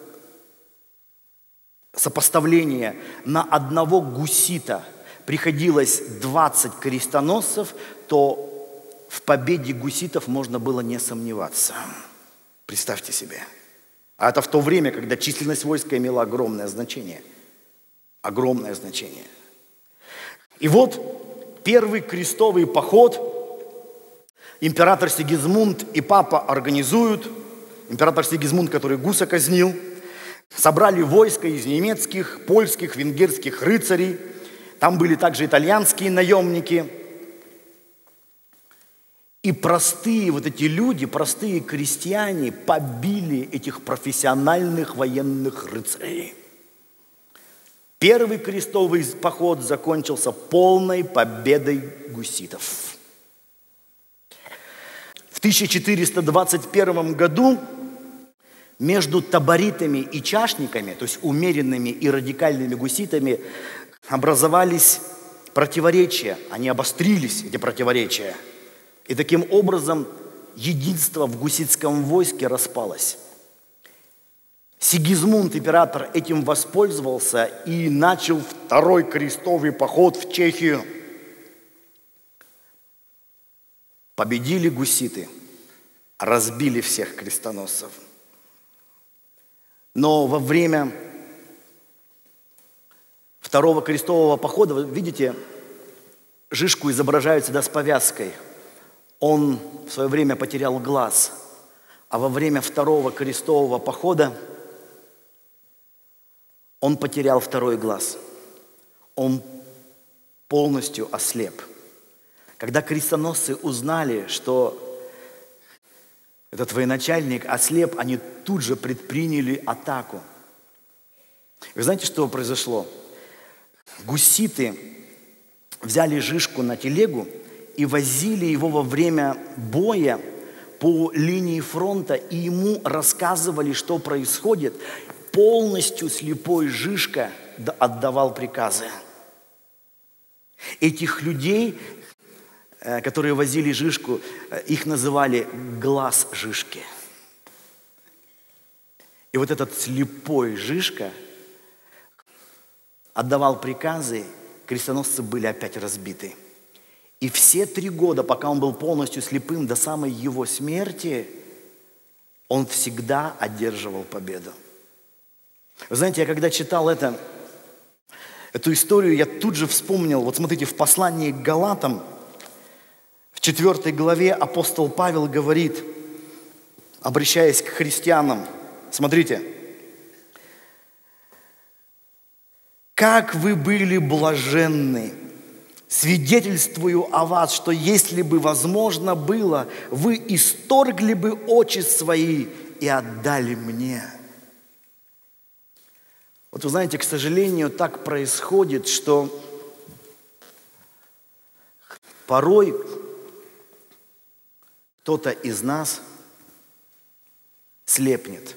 сопоставление, на одного гусита приходилось двадцать крестоносцев, то в победе гуситов можно было не сомневаться. Представьте себе. А это в то время, когда численность войска имела огромное значение. Огромное значение. И вот первый крестовый поход император Сигизмунд и папа организуют. Император Сигизмунд, который гуса казнил, собрали войско из немецких, польских, венгерских рыцарей. Там были также итальянские наемники. И простые вот эти люди, простые крестьяне побили этих профессиональных военных рыцарей. Первый крестовый поход закончился полной победой гуситов. В тысяча четыреста двадцать первом году между таборитами и чашниками, то есть умеренными и радикальными гуситами, образовались противоречия, они обострились, эти противоречия. И таким образом единство в гуситском войске распалось. Сигизмунд, император, этим воспользовался и начал второй крестовый поход в Чехию. Победили гуситы, разбили всех крестоносцев. Но во время второго крестового похода, вы видите, Жишку изображают всегда с повязкой. Он в свое время потерял глаз, а во время второго крестового похода он потерял второй глаз. Он полностью ослеп. Когда крестоносцы узнали, что этот военачальник ослеп, они тут же предприняли атаку. Вы знаете, что произошло? Гуситы взяли Жишку на телегу и возили его во время боя по линии фронта, и ему рассказывали, что происходит. Полностью слепой Жишка отдавал приказы. Этих людей, которые возили Жишку, их называли глаз Жишки. И вот этот слепой Жишка отдавал приказы, крестоносцы были опять разбиты. И все три года, пока он был полностью слепым, до самой его смерти, он всегда одерживал победу. Вы знаете, я когда читал это, эту историю, я тут же вспомнил, вот смотрите, в послании к Галатам, в четвёртой главе апостол Павел говорит, обращаясь к христианам, смотрите, «Как вы были блаженны! Свидетельствую о вас, что если бы возможно было, вы исторгли бы очи свои и отдали мне». Вот вы знаете, к сожалению, так происходит, что порой кто-то из нас слепнет.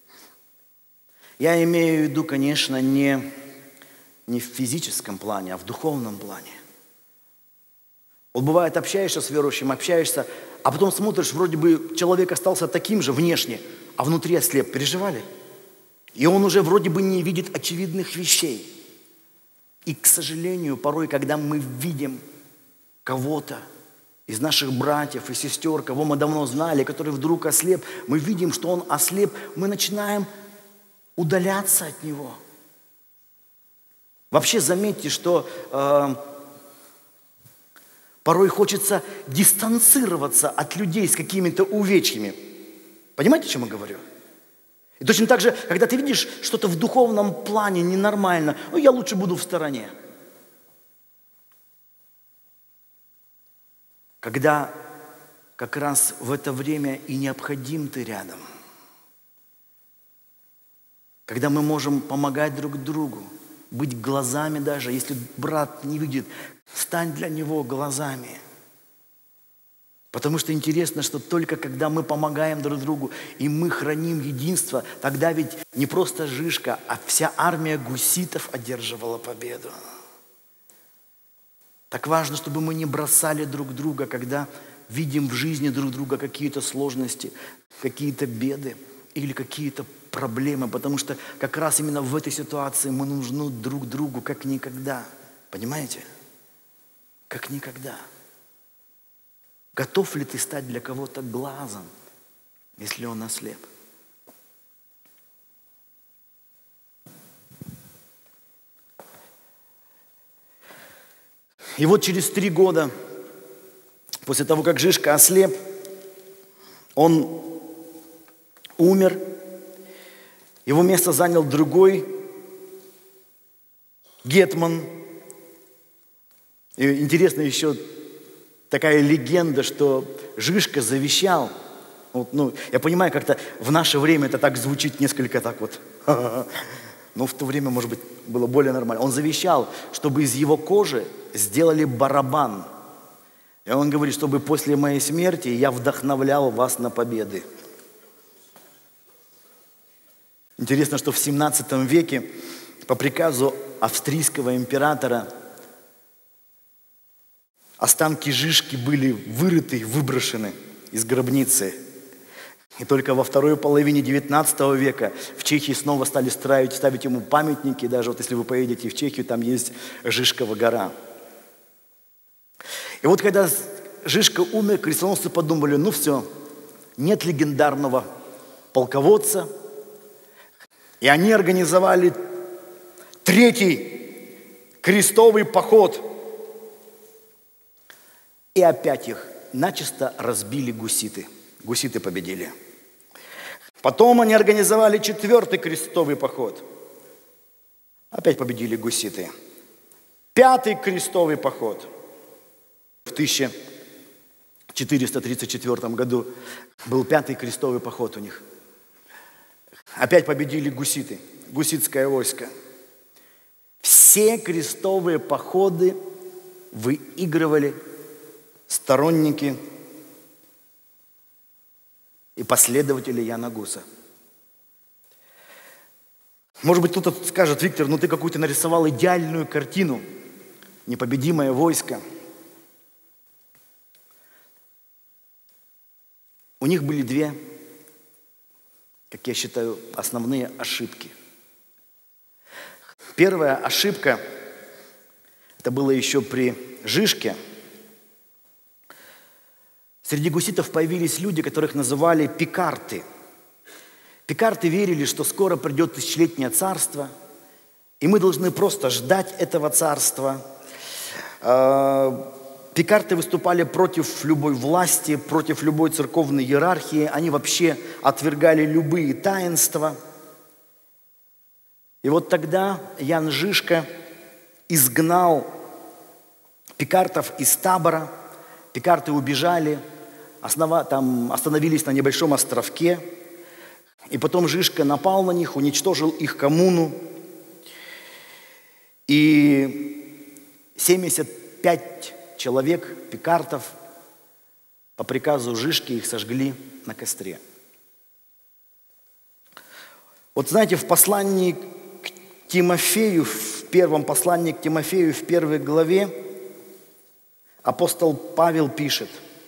Я имею в виду, конечно, не, не в физическом плане, а в духовном плане. Вот бывает, общаешься с верующим, общаешься, а потом смотришь, вроде бы человек остался таким же внешне, а внутри ослеп. Переживали? И он уже вроде бы не видит очевидных вещей. И, к сожалению, порой, когда мы видим кого-то из наших братьев и сестер, кого мы давно знали, который вдруг ослеп, мы видим, что он ослеп, мы начинаем удаляться от него. Вообще заметьте, что э, порой хочется дистанцироваться от людей с какими-то увечьями. Понимаете, о чем я говорю? И точно так же, когда ты видишь что-то в духовном плане ненормально, ну, я лучше буду в стороне. Когда как раз в это время и необходим ты рядом. Когда мы можем помогать друг другу, быть глазами даже, если брат не видит, стань для него глазами. Потому что интересно, что только когда мы помогаем друг другу, и мы храним единство, тогда ведь не просто Жишка, а вся армия гуситов одерживала победу. Так важно, чтобы мы не бросали друг друга, когда видим в жизни друг друга какие-то сложности, какие-то беды или какие-то проблемы, потому что как раз именно в этой ситуации мы нужны друг другу как никогда. Понимаете? Как никогда. Готов ли ты стать для кого-то глазом, если он ослеп? И вот через три года, после того, как Жишка ослеп, он умер. Его место занял другой гетман. И интересно еще такая легенда, что Жишка завещал. Вот, ну, я понимаю, как-то в наше время это так звучит несколько так вот. Но в то время, может быть, было более нормально. Он завещал, чтобы из его кожи сделали барабан. И он говорит, чтобы после моей смерти я вдохновлял вас на победы. Интересно, что в семнадцатом веке по приказу австрийского императора останки Жишки были вырыты, выброшены из гробницы. И только во второй половине девятнадцатого века в Чехии снова стали ставить, ставить ему памятники. Даже вот если вы поедете в Чехию, там есть Жишкова гора. И вот когда Жишка умер, крестоносцы подумали, ну все, нет легендарного полководца. И они организовали третий крестовый поход. И опять их начисто разбили гуситы. Гуситы победили. Потом они организовали четвертый крестовый поход. Опять победили гуситы. Пятый крестовый поход. В тысяча четыреста тридцать четвёртом году был пятый крестовый поход у них. Опять победили гуситы, гуситское войско. Все крестовые походы выигрывали сторонники и последователи Яна Гуса. Может быть, кто-то скажет, Виктор, ну ты какую-то нарисовал идеальную картину, непобедимое войско. У них были две, как я считаю, основные ошибки. Первая ошибка, это было еще при Жишке. Среди гуситов появились люди, которых называли пикарты. Пикарты верили, что скоро придет тысячелетнее царство, и мы должны просто ждать этого царства. Пикарты выступали против любой власти, против любой церковной иерархии. Они вообще отвергали любые таинства. И вот тогда Ян Жишка изгнал пикартов из табора. Пикарты убежали, основа, там, остановились на небольшом островке. И потом Жишка напал на них, уничтожил их коммуну. И семьдесят пять человек, пикартов, по приказу Жишки их сожгли на костре. Вот знаете, в послании к Тимофею, в первом послании к Тимофею, в первой главе, апостол Павел пишет: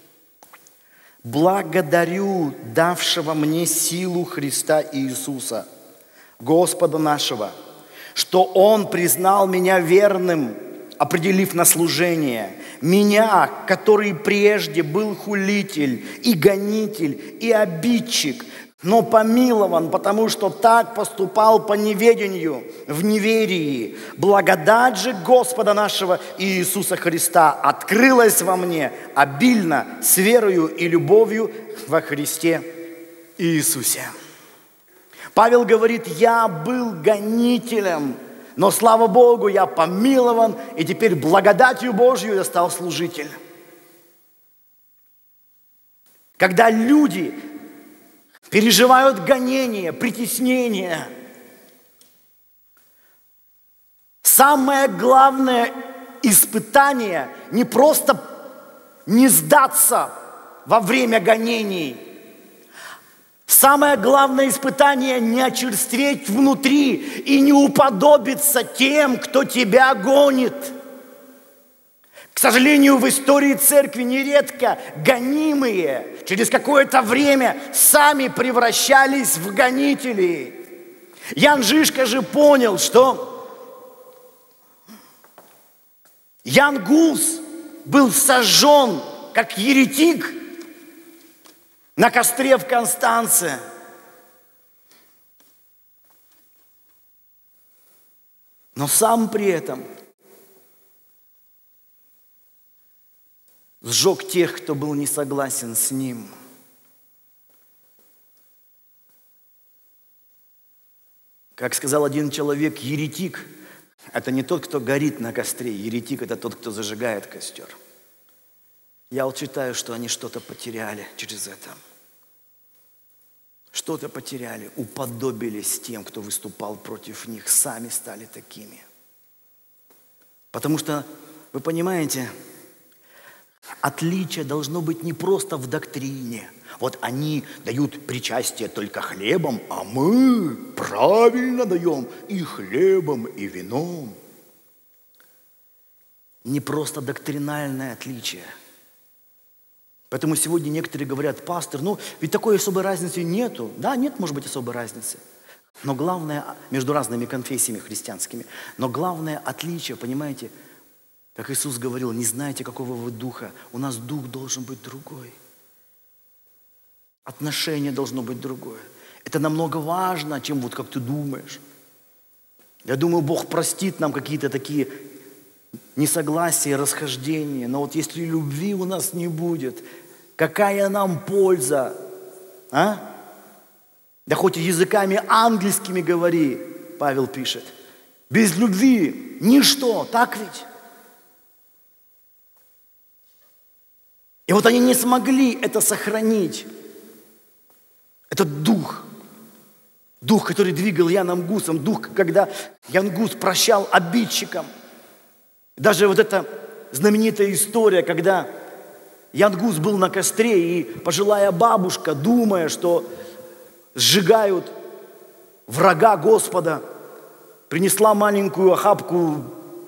«Благодарю давшего мне силу Христа Иисуса, Господа нашего, что Он признал меня верным, определив на служение, меня, который прежде был хулитель и гонитель и обидчик, но помилован, потому что так поступал по неведению, в неверии. Благодать же Господа нашего Иисуса Христа открылась во мне обильно с верою и любовью во Христе Иисусе». Павел говорит: я был гонителем, но, слава Богу, я помилован, и теперь благодатью Божью я стал служителем. Когда люди переживают гонения, притеснения, самое главное испытание не просто не сдаться во время гонений. Самое главное испытание – не очерстветь внутри и не уподобиться тем, кто тебя гонит. К сожалению, в истории церкви нередко гонимые через какое-то время сами превращались в гонителей. Ян Жишка же понял, что Ян Гус был сожжен как еретик на костре в Констанце. Но сам при этом сжег тех, кто был не согласен с ним. Как сказал один человек, еретик – это не тот, кто горит на костре. Еретик – это тот, кто зажигает костер. Я вот считаю, что они что-то потеряли через это. Что-то потеряли, уподобились тем, кто выступал против них, сами стали такими. Потому что, вы понимаете, отличие должно быть не просто в доктрине. Вот они дают причастие только хлебом, а мы правильно даем и хлебом, и вином. Не просто доктринальное отличие. Поэтому сегодня некоторые говорят: пастор, ну ведь такой особой разницы нету. Да, нет, может быть, особой разницы. Но главное, между разными конфессиями христианскими, но главное отличие, понимаете, как Иисус говорил: не знаете, какого вы духа. У нас дух должен быть другой. Отношение должно быть другое. Это намного важно, чем вот как ты думаешь. Я думаю, Бог простит нам какие-то такие несогласия, расхождения. Но вот если любви у нас не будет, какая нам польза? А? Да хоть языками ангельскими говори, Павел пишет. Без любви ничто, так ведь? И вот они не смогли это сохранить. Этот дух, дух, который двигал Яном Гусом, дух, когда Ян Гус прощал обидчикам. Даже вот эта знаменитая история, когда Ян Гус был на костре, и пожилая бабушка, думая, что сжигают врага Господа, принесла маленькую охапку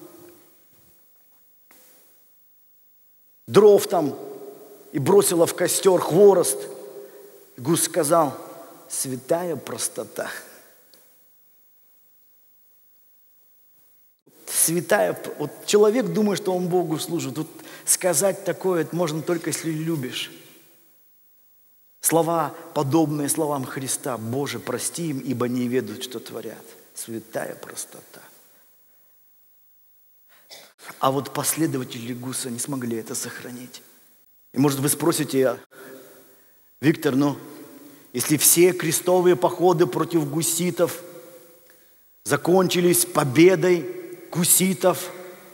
дров там и бросила в костер хворост. Гус сказал: святая простота. Святая, вот человек думает, что он Богу служит. Вот сказать такое это можно только, если любишь. Слова, подобные словам Христа: Боже, прости им, ибо не ведают, что творят. Святая простота. А вот последователи Гуса не смогли это сохранить. И может вы спросите: Виктор, ну, если все крестовые походы против гуситов закончились победой гуситов,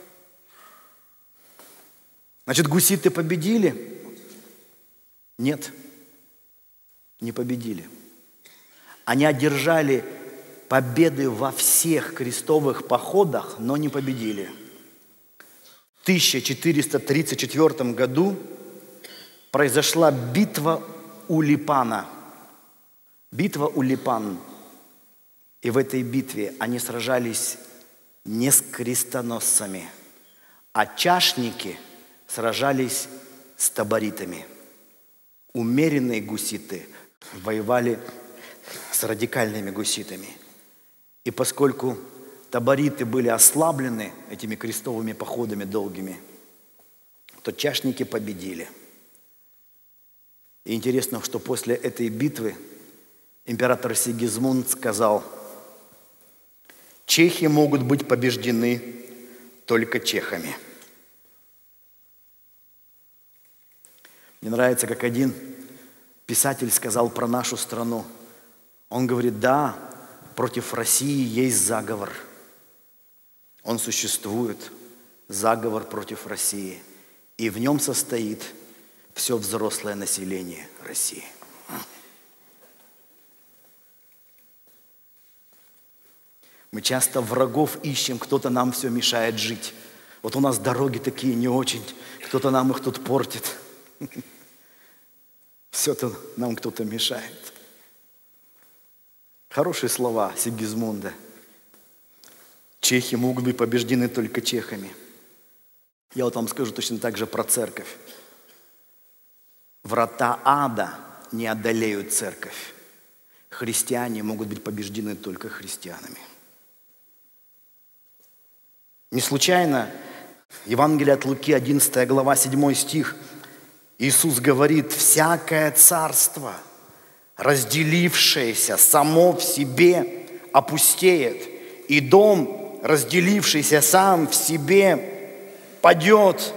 значит, гуситы победили? Нет, не победили. Они одержали победы во всех крестовых походах, но не победили. В тысяча четыреста тридцать четвёртом году произошла битва у Липана. Битва у Липан. И в этой битве они сражались не с крестоносцами, а чашники сражались с таборитами. Умеренные гуситы воевали с радикальными гуситами. И поскольку табориты были ослаблены этими крестовыми походами долгими, то чашники победили. И интересно, что после этой битвы император Сигизмунд сказал: чехи могут быть побеждены только чехами. Мне нравится, как один писатель сказал про нашу страну. Он говорит: да, против России есть заговор. Он существует, заговор против России. И в нем состоит все взрослое население России. Мы часто врагов ищем, кто-то нам все мешает жить. Вот у нас дороги такие не очень, кто-то нам их тут портит. Все-то нам кто-то мешает. Хорошие слова Сигизмунда. Чехи могут быть побеждены только чехами. Я вот вам скажу точно так же про церковь. Врата ада не одолеют церковь. Христиане могут быть побеждены только христианами. Не случайно Евангелие от Луки, одиннадцатая глава, седьмой стих, Иисус говорит: «Всякое царство, разделившееся само в себе, опустеет, и дом, разделившийся сам в себе, падет».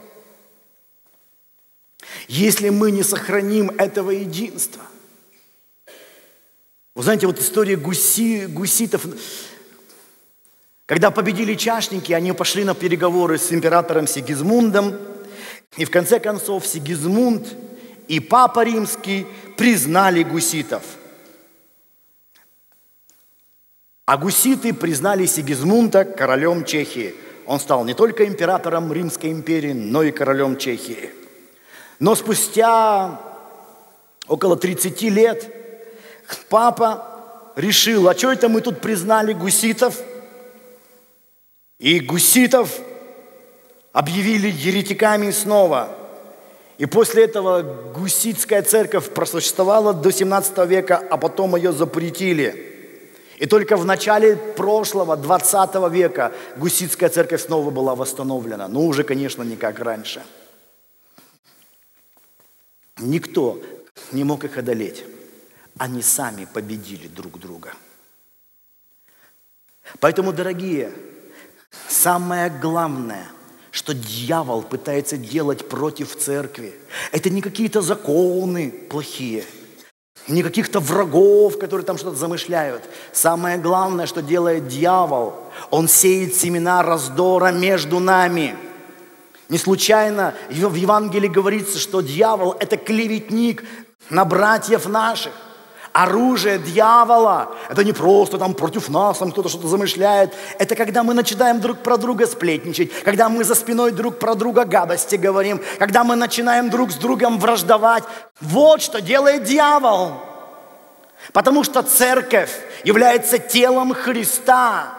Если мы не сохраним этого единства. Вы знаете, вот история гуси, гуситов, когда победили чашники, они пошли на переговоры с императором Сигизмундом, и в конце концов Сигизмунд и Папа Римский признали гуситов. А гуситы признали Сигизмунда королем Чехии. Он стал не только императором Римской империи, но и королем Чехии. Но спустя около тридцати лет папа решил: а что это мы тут признали гуситов? И гуситов объявили еретиками снова. И после этого гуситская церковь просуществовала до семнадцатого века, а потом ее запретили. И только в начале прошлого, двадцатого века, гуситская церковь снова была восстановлена. Но уже, конечно, не как раньше. Никто не мог их одолеть. Они сами победили друг друга. Поэтому, дорогие, самое главное, что дьявол пытается делать против церкви, это не какие-то законы плохие, не каких-то врагов, которые там что-то замышляют. Самое главное, что делает дьявол, он сеет семена раздора между нами. Не случайно в Евангелии говорится, что дьявол – это клеветник на братьев наших. Оружие дьявола – это не просто там против нас, там кто-то что-то замышляет. Это когда мы начинаем друг про друга сплетничать, когда мы за спиной друг про друга гадости говорим, когда мы начинаем друг с другом враждовать. Вот что делает дьявол. Потому что церковь является телом Христа.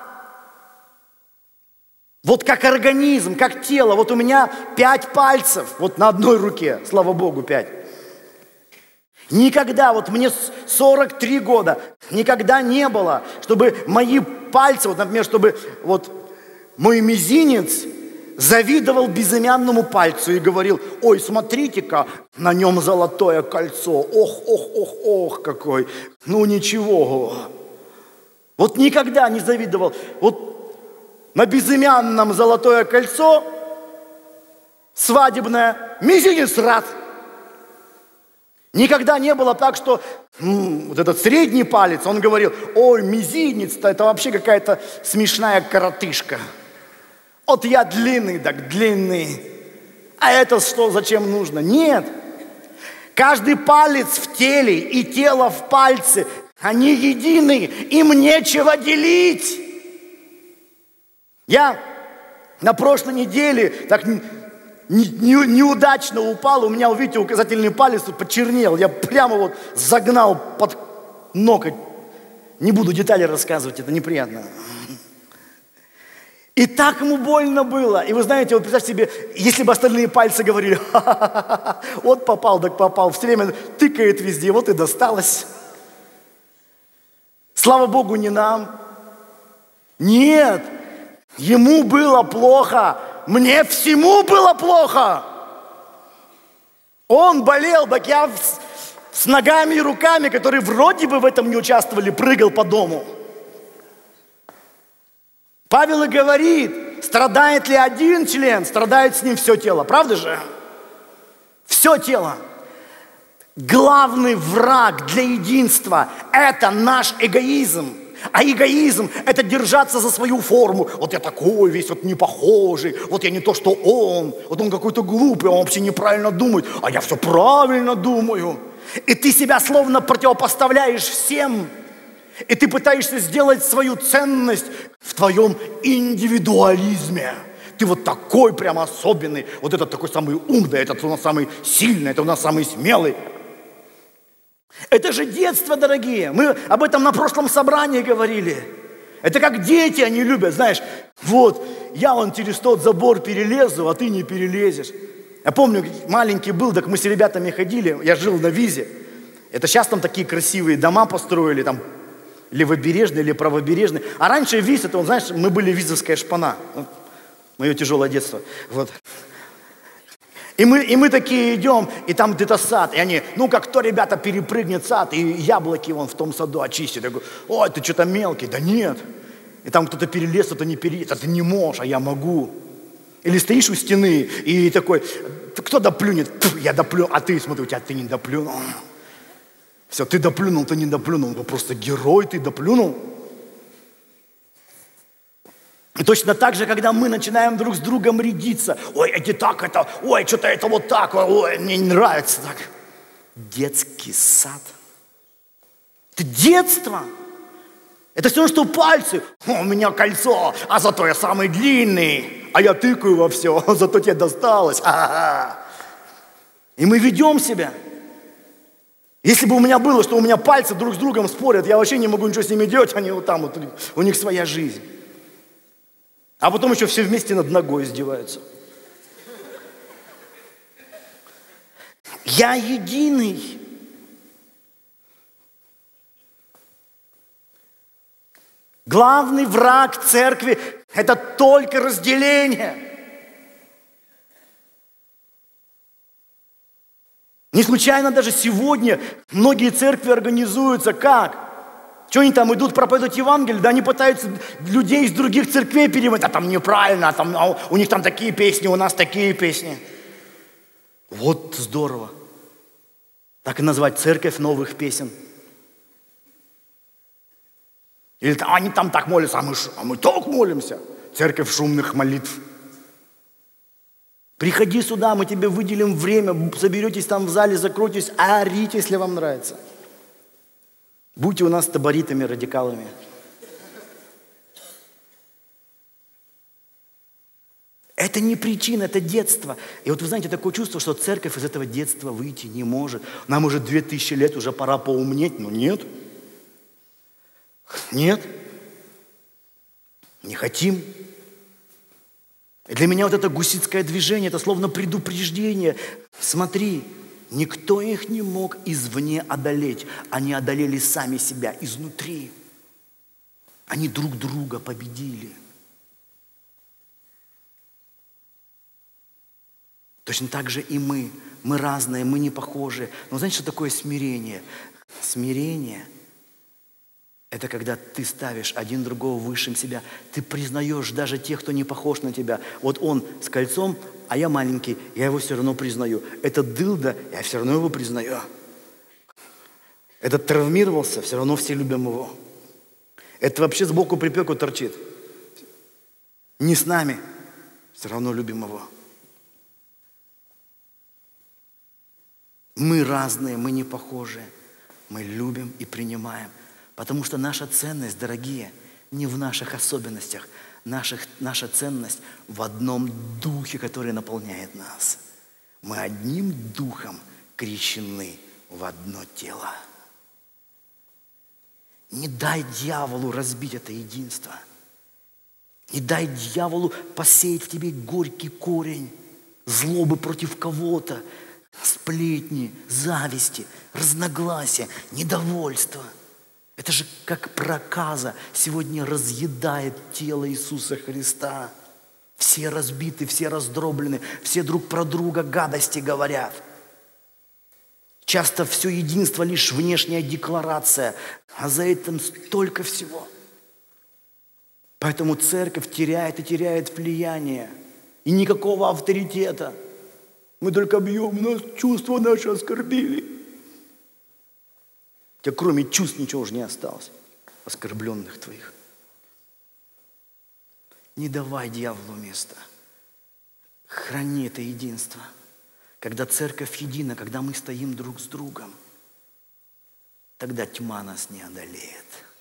Вот как организм, как тело. Вот у меня пять пальцев, вот на одной руке, слава Богу, пять. Никогда, вот мне сорок три года, никогда не было, чтобы мои пальцы, вот, например, чтобы вот мой мизинец завидовал безымянному пальцу и говорил: ой, смотрите-ка, на нем золотое кольцо, ох, ох, ох, ох, какой, ну ничего. Вот никогда не завидовал. Вот на безымянном золотое кольцо свадебное, мизинец рад. Никогда не было так, что м, вот этот средний палец, он говорил: ой, мизинец-то это вообще какая-то смешная коротышка. Вот я длинный, так длинный. А это что, зачем нужно? Нет. Каждый палец в теле и тело в пальце, они едины, им нечего делить. Я на прошлой неделе так не, не, неудачно упал, у меня, видите, указательный палец тут почернел. Я прямо вот загнал под ноготь. Не буду детали рассказывать, это неприятно. И так ему больно было. И вы знаете, вот представьте себе, если бы остальные пальцы говорили: ха-ха-ха, вот попал, так попал, все время тыкает везде, вот и досталось. Слава Богу, не нам. Нет, ему было плохо, мне всему было плохо. Он болел, так я с ногами и руками, которые вроде бы в этом не участвовали, прыгал по дому. Павел и говорит, страдает ли один член, страдает с ним все тело. Правда же? Все тело. Главный враг для единства – это наш эгоизм. А эгоизм – это держаться за свою форму. Вот я такой весь, вот не похожий, вот я не то, что он. Вот он какой-то глупый, он вообще неправильно думает, а я все правильно думаю. И ты себя словно противопоставляешь всем. И ты пытаешься сделать свою ценность в твоем индивидуализме. Ты вот такой прям особенный. Вот этот такой самый умный, этот у нас самый сильный, это у нас самый смелый. Это же детство, дорогие. Мы об этом на прошлом собрании говорили. Это как дети, они любят, знаешь. Вот, я вон через тот забор перелезу, а ты не перелезешь. Я помню, маленький был, так мы с ребятами ходили. Я жил на Визе. Это сейчас там такие красивые дома построили, там левобережный или правобережный. А раньше Виз, это, знаешь, мы были визовская шпана. Мое тяжелое детство. Вот. И мы, и мы такие идем, и там где-то сад. И они, ну-ка, кто, ребята, перепрыгнет сад, и яблоки вон в том саду очистит. Я говорю: ой, ты что-то мелкий. Да нет. И там кто-то перелез, кто-то не перелез. А ты не можешь, а я могу. Или стоишь у стены, и такой: кто доплюнет? Я доплю, а ты, смотри, у тебя ты не доплюнул. Все, ты доплюнул, ты не доплюнул. Вы просто герой, ты доплюнул. И точно так же, когда мы начинаем друг с другом рядиться. Ой, эти так это, ой, что-то это вот так, ой, мне не нравится так. Детский сад. Это детство. Это все равно, что пальцы. О, у меня кольцо, а зато я самый длинный. А я тыкаю во все, а зато тебе досталось. Ха-ха-ха. И мы ведем себя. Если бы у меня было, что у меня пальцы друг с другом спорят, я вообще не могу ничего с ними делать, они вот там, вот, у них своя жизнь. А потом еще все вместе над ногой издеваются. Я единый. Главный враг церкви – это только разделение. Не случайно даже сегодня многие церкви организуются как? Что они там идут проповедовать Евангелие? Да они пытаются людей из других церквей перемыть. А там неправильно, а там, а у них там такие песни, у нас такие песни. Вот здорово. Так и назвать церковь новых песен. Или они там так молятся, а мы, а мы так молимся. Церковь шумных молитв. Приходи сюда, мы тебе выделим время, соберетесь там в зале, закройтесь, орите, если вам нравится. Будьте у нас таборитами, радикалами. Это не причина, это детство. И вот вы знаете, такое чувство, что церковь из этого детства выйти не может. Нам уже две тысячи лет, уже пора поумнеть. Но нет. Нет. Не хотим. И для меня вот это гусицкое движение, это словно предупреждение. Смотри, никто их не мог извне одолеть. Они одолели сами себя изнутри. Они друг друга победили. Точно так же и мы. Мы разные, мы не похожи. Но знаете, что такое смирение? Смирение – Это когда ты ставишь один другого выше себя. Ты признаешь даже тех, кто не похож на тебя. Вот он с кольцом, а я маленький, я его все равно признаю. Этот дылда, я все равно его признаю. Этот травмировался, все равно все любим его. Это вообще сбоку припеку торчит. Не с нами, все равно любим его. Мы разные, мы не похожие. Мы любим и принимаем. Потому что наша ценность, дорогие, не в наших особенностях. Наших, наша ценность в одном духе, который наполняет нас. Мы одним духом крещены в одно тело. Не дай дьяволу разбить это единство. Не дай дьяволу посеять в тебе горький корень злобы против кого-то, сплетни, зависти, разногласия, недовольства. Это же как проказа сегодня разъедает тело Иисуса Христа. Все разбиты, все раздроблены, все друг про друга гадости говорят. Часто все единство лишь внешняя декларация, а за этим столько всего. Поэтому церковь теряет и теряет влияние. И никакого авторитета. Мы только бьем, нас чувства наши оскорбили. У тебя кроме чувств ничего уже не осталось, оскорбленных твоих. Не давай дьяволу места. Храни это единство. Когда церковь едина, когда мы стоим друг с другом, тогда тьма нас не одолеет.